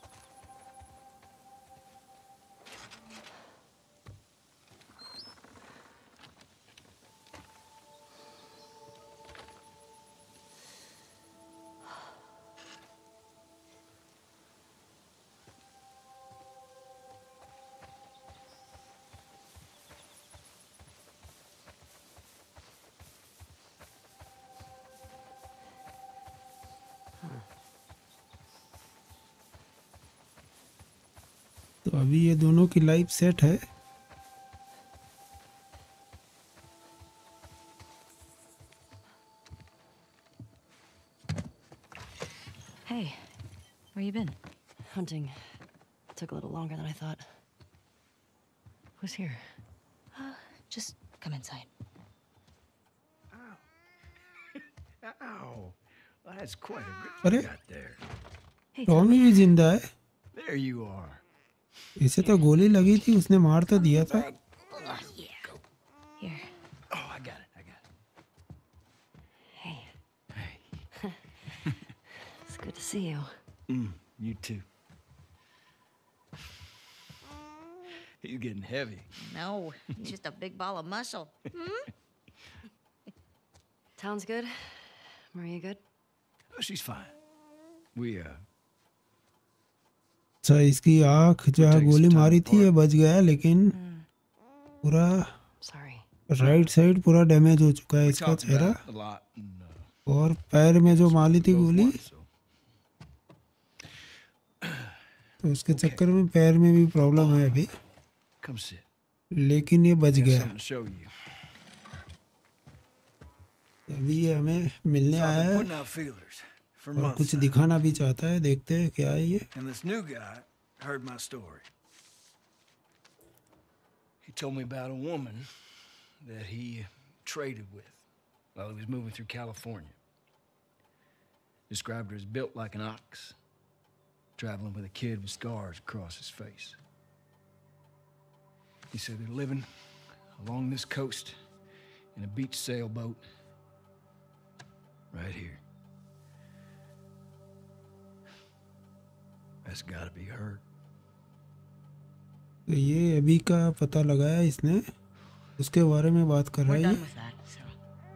तो अभी ये दोनों की लाइफ सेट है। Hey, where you been? Hunting. Took a little longer than I thought. Who's here? Uh, just come inside. Ow. Well, that's quite a grip अरे you got there. Hey, Tommy भी जिंदा है। There you are. इसे तो गोली लगी थी, उसने मार तो दिया था। here. Oh, I got it. I got it. Hey, Hey. It's good to see you. Mm, you too. He's getting heavy. no, he's just a big ball of muscle. Town's good. Maria good? Oh, she's fine. We, uh, अच्छा, इसकी आँख जहाँ गोली मारी थी ये बच गया, लेकिन पूरा Sorry. राइट साइड पूरा डैमेज हो चुका है इसका talked चेहरा। about it a lot. And, uh, और पैर में जो मारी थी both गोली, won, so. तो उसके चक्कर में पैर में भी प्रॉब्लम है अभी, Come sit. लेकिन ये बच I got गया। something to show you. अभी ये हमें मिलने So I've आया been है। putting out feelers. for और months कुछ now. दिखाना भी चाहता है, देखते हैं क्या है ये. And this new guy heard my story. He told me about a woman that he traded with while he was moving through California. Described her as built like an ox, traveling with a kid with scars across his face. He said they're living along this coast in a beach sailboat right here. That's gotta be her. तो ये अभी का पता लगाया इसने, उसके बारे में बात कर रहा We're है done ये. with that, Sarah.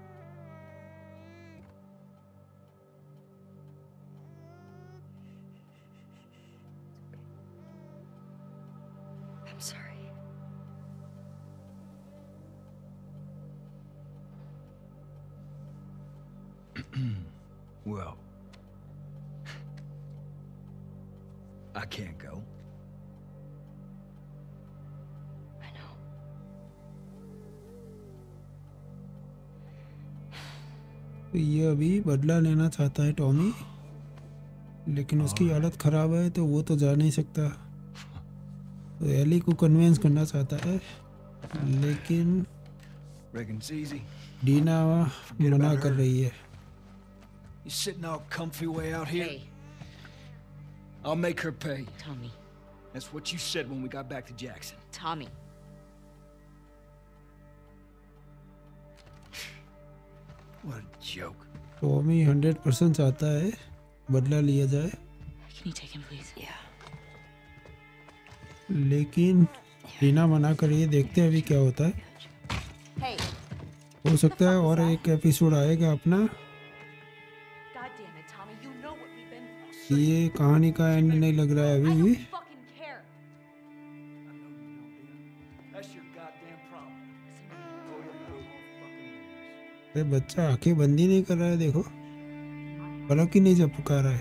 I'm sorry. Well, I can't go. I know. तो ये अभी बदला लेना चाहता है टॉमी, लेकिन उसकी हालत खराब है तो वो तो जा नहीं सकता. तो एली को कन्विंस करना चाहता है, लेकिन Reckon it's easy. Dina Forget मना about कर her. रही है. You sitting all comfy way out here? Hey, I'll make her pay. Tommy. That's what you said when we got back to Jackson. Tommy. What a joke. Tommy hundred percent चाहता है बदला लिया जाए, Can you take him, please? Yeah. लेकिन डीना मना कर रही है. देखते हैं अभी क्या होता है. Hey. हो सकता है और एक एपिसोड आएगा अपना. God damn it, Tommy. You know what we've been through. ये कहानी का एंड नहीं लग रहा है I अभी भी. don't fucking care. I know you don't, Dina. That's your goddamn problem. Oh, yeah, no, fucking ears. अरे बच्चा आंखें बंद ही नहीं कर रहा है, देखो पलक ही नहीं झपका रहा है.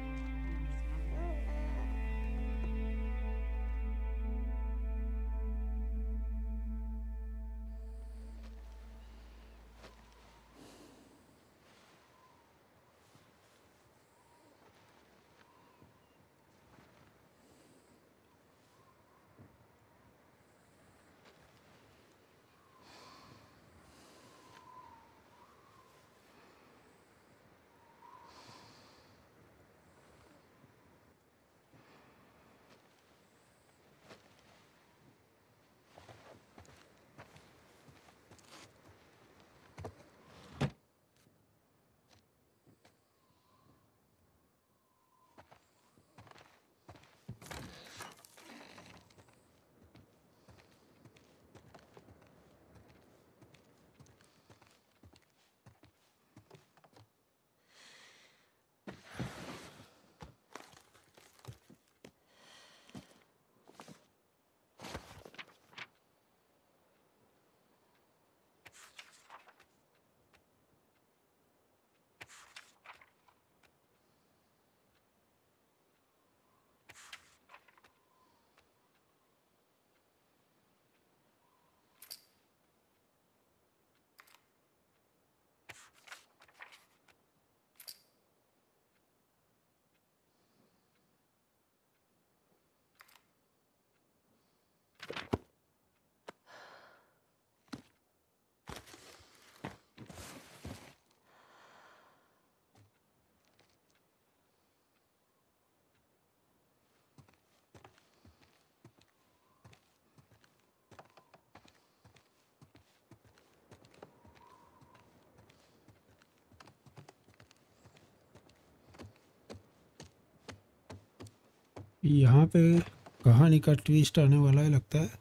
यहाँ पे कहानी का ट्विस्ट आने वाला है लगता है.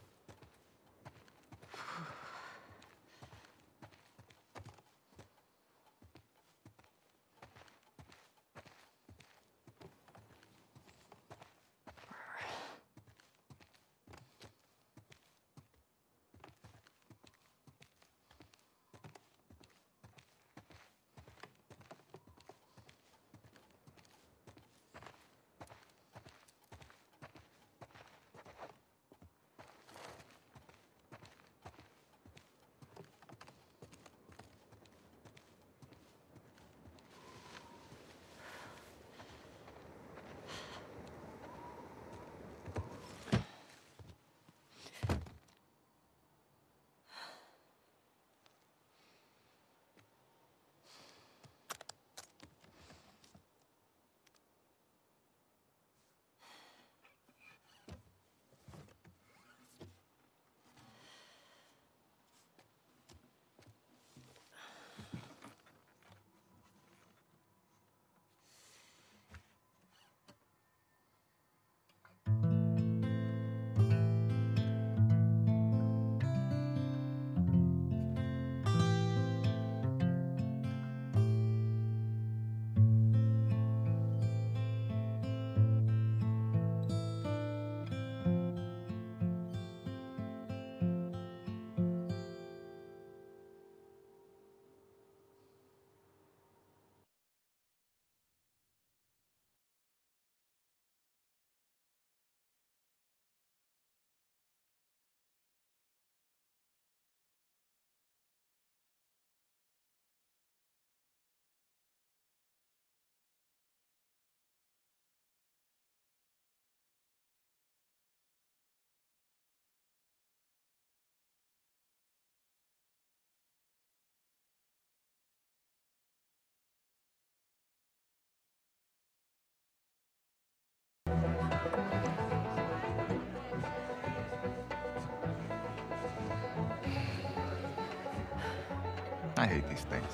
I hate these things.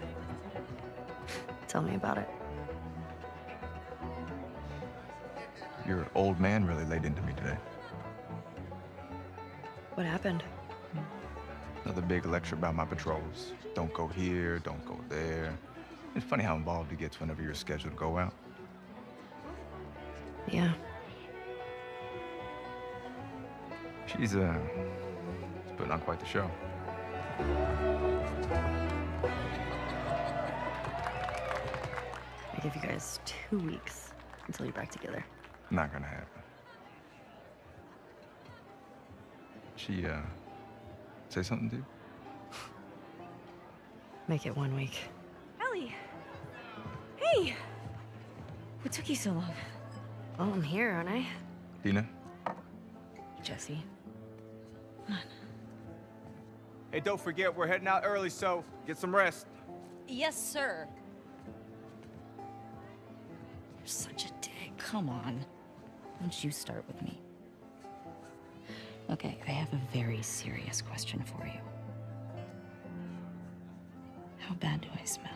Tell me about it. Your old man really laid into me today. What happened? Another big lecture about my patrols. Don't go here, don't go there. It's funny how involved he gets whenever you're scheduled to go out. Yeah. She's, uh, she's putting on quite the show. I give you guys two weeks until you're back together. Not gonna happen. She, uh, say something to you? Make it one week. Ellie! Hey! What took you so long? Well, I'm here, aren't I? Dina? Jesse. Hey, don't forget, we're heading out early, so get some rest. Yes, sir. You're such a dick. Come on. Why don't you start with me? Okay, I have a very serious question for you. How bad do I smell?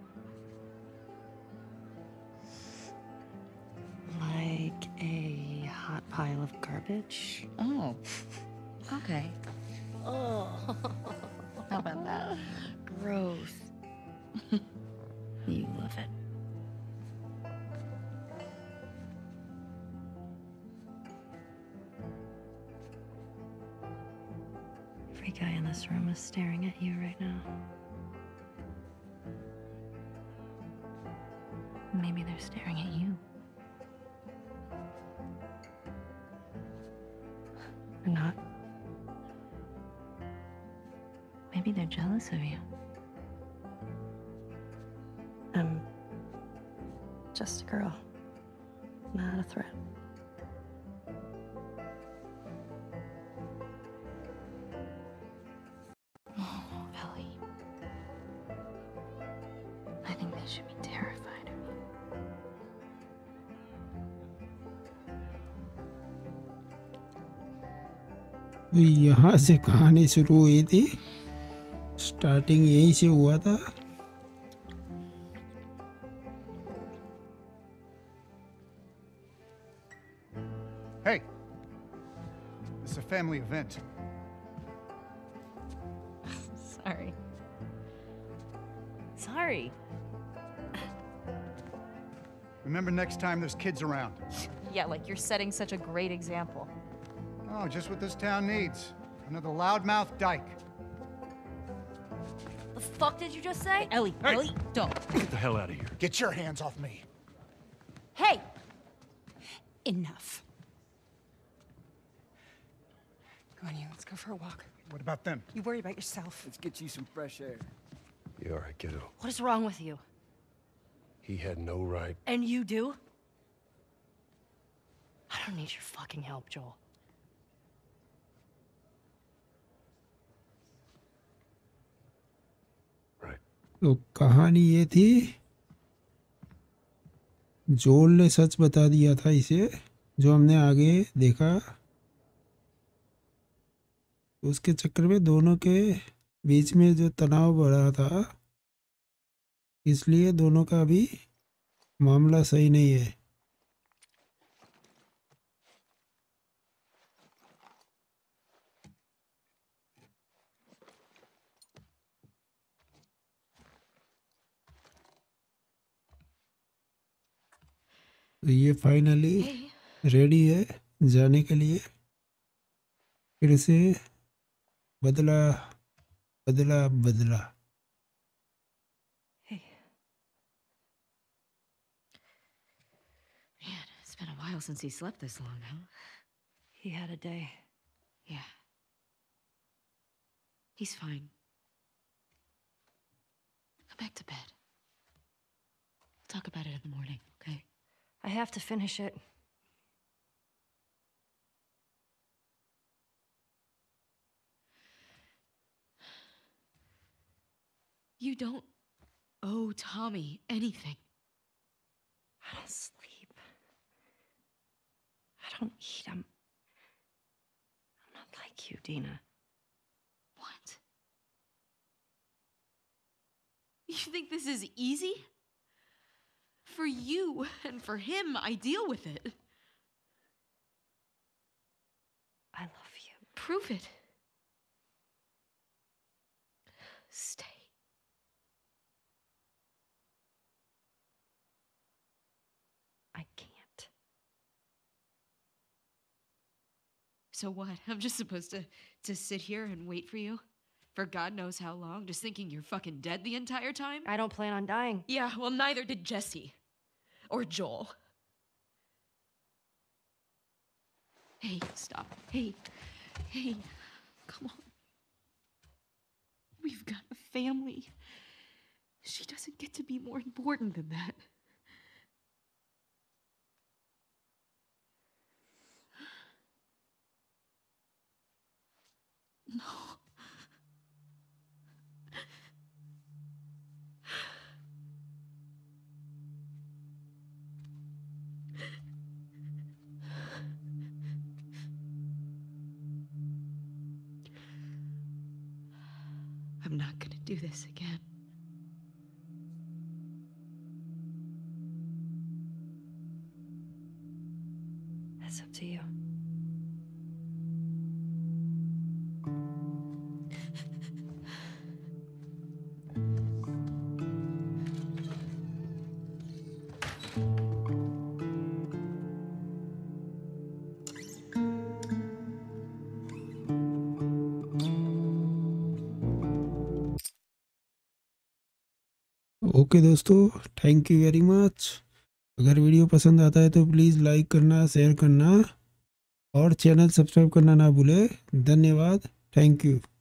Like a hot pile of garbage? Oh, okay. Oh, how about that? Gross. You love it. Every guy in this room is staring at you right now. Maybe they're staring at you. Or not. Maybe they're jealous of you. I'm just a girl, not a threat. Oh, Ellie. I think they should be terrified of you. तो यहाँ से कहानी शुरू हुई थी, starting यहीं से हुआ था। Hey, this is a family event. Sorry. Sorry. Remember next time there's kids around. Yeah, like you're setting such a great example. Oh, just what this town needs. Another loudmouth dyke. The fuck did you just say? Ellie, Ellie, don't. Get the hell out of here. Get your hands off me. Hey! Enough. Come on, you. Let's go for a walk. What about them? You worry about yourself. Let's get you some fresh air. You all right, kiddo? What is wrong with you? He had no right. And you do? I don't need your fucking help, Joel. तो कहानी ये थी, जोल ने सच बता दिया था इसे, जो हमने आगे देखा। उसके चक्कर में दोनों के बीच में जो तनाव बढ़ा था, इसलिए दोनों का अभी मामला सही नहीं है। तो ये फाइनली रेडी है जाने के लिए। फिर से बदला बदला बदला। Hey. Man, it's been a while since he slept this long, huh? He had a day. Yeah. He's fine. Go back to bed. We'll talk about it in the morning, okay? I have to finish it. You don't owe Tommy anything. I don't sleep. I don't eat. I'm... I'm not like you, Dina. What? You think this is easy? For you and for him, I deal with it. I love you. Prove it. Stay. I can't. So what? I'm just supposed to, to sit here and wait for you? For God knows how long, just thinking you're fucking dead the entire time? I don't plan on dying. Yeah, well, neither did Jesse. Or Joel. Hey, stop. Hey, hey, come on. We've got a family. She doesn't get to be more important than that. No. I'm not gonna do this again. That's up to you. Okay दोस्तों, thank you very much. अगर video पसंद आता है तो please like करना, share करना और channel subscribe करना ना भूले। धन्यवाद, थैंक यू।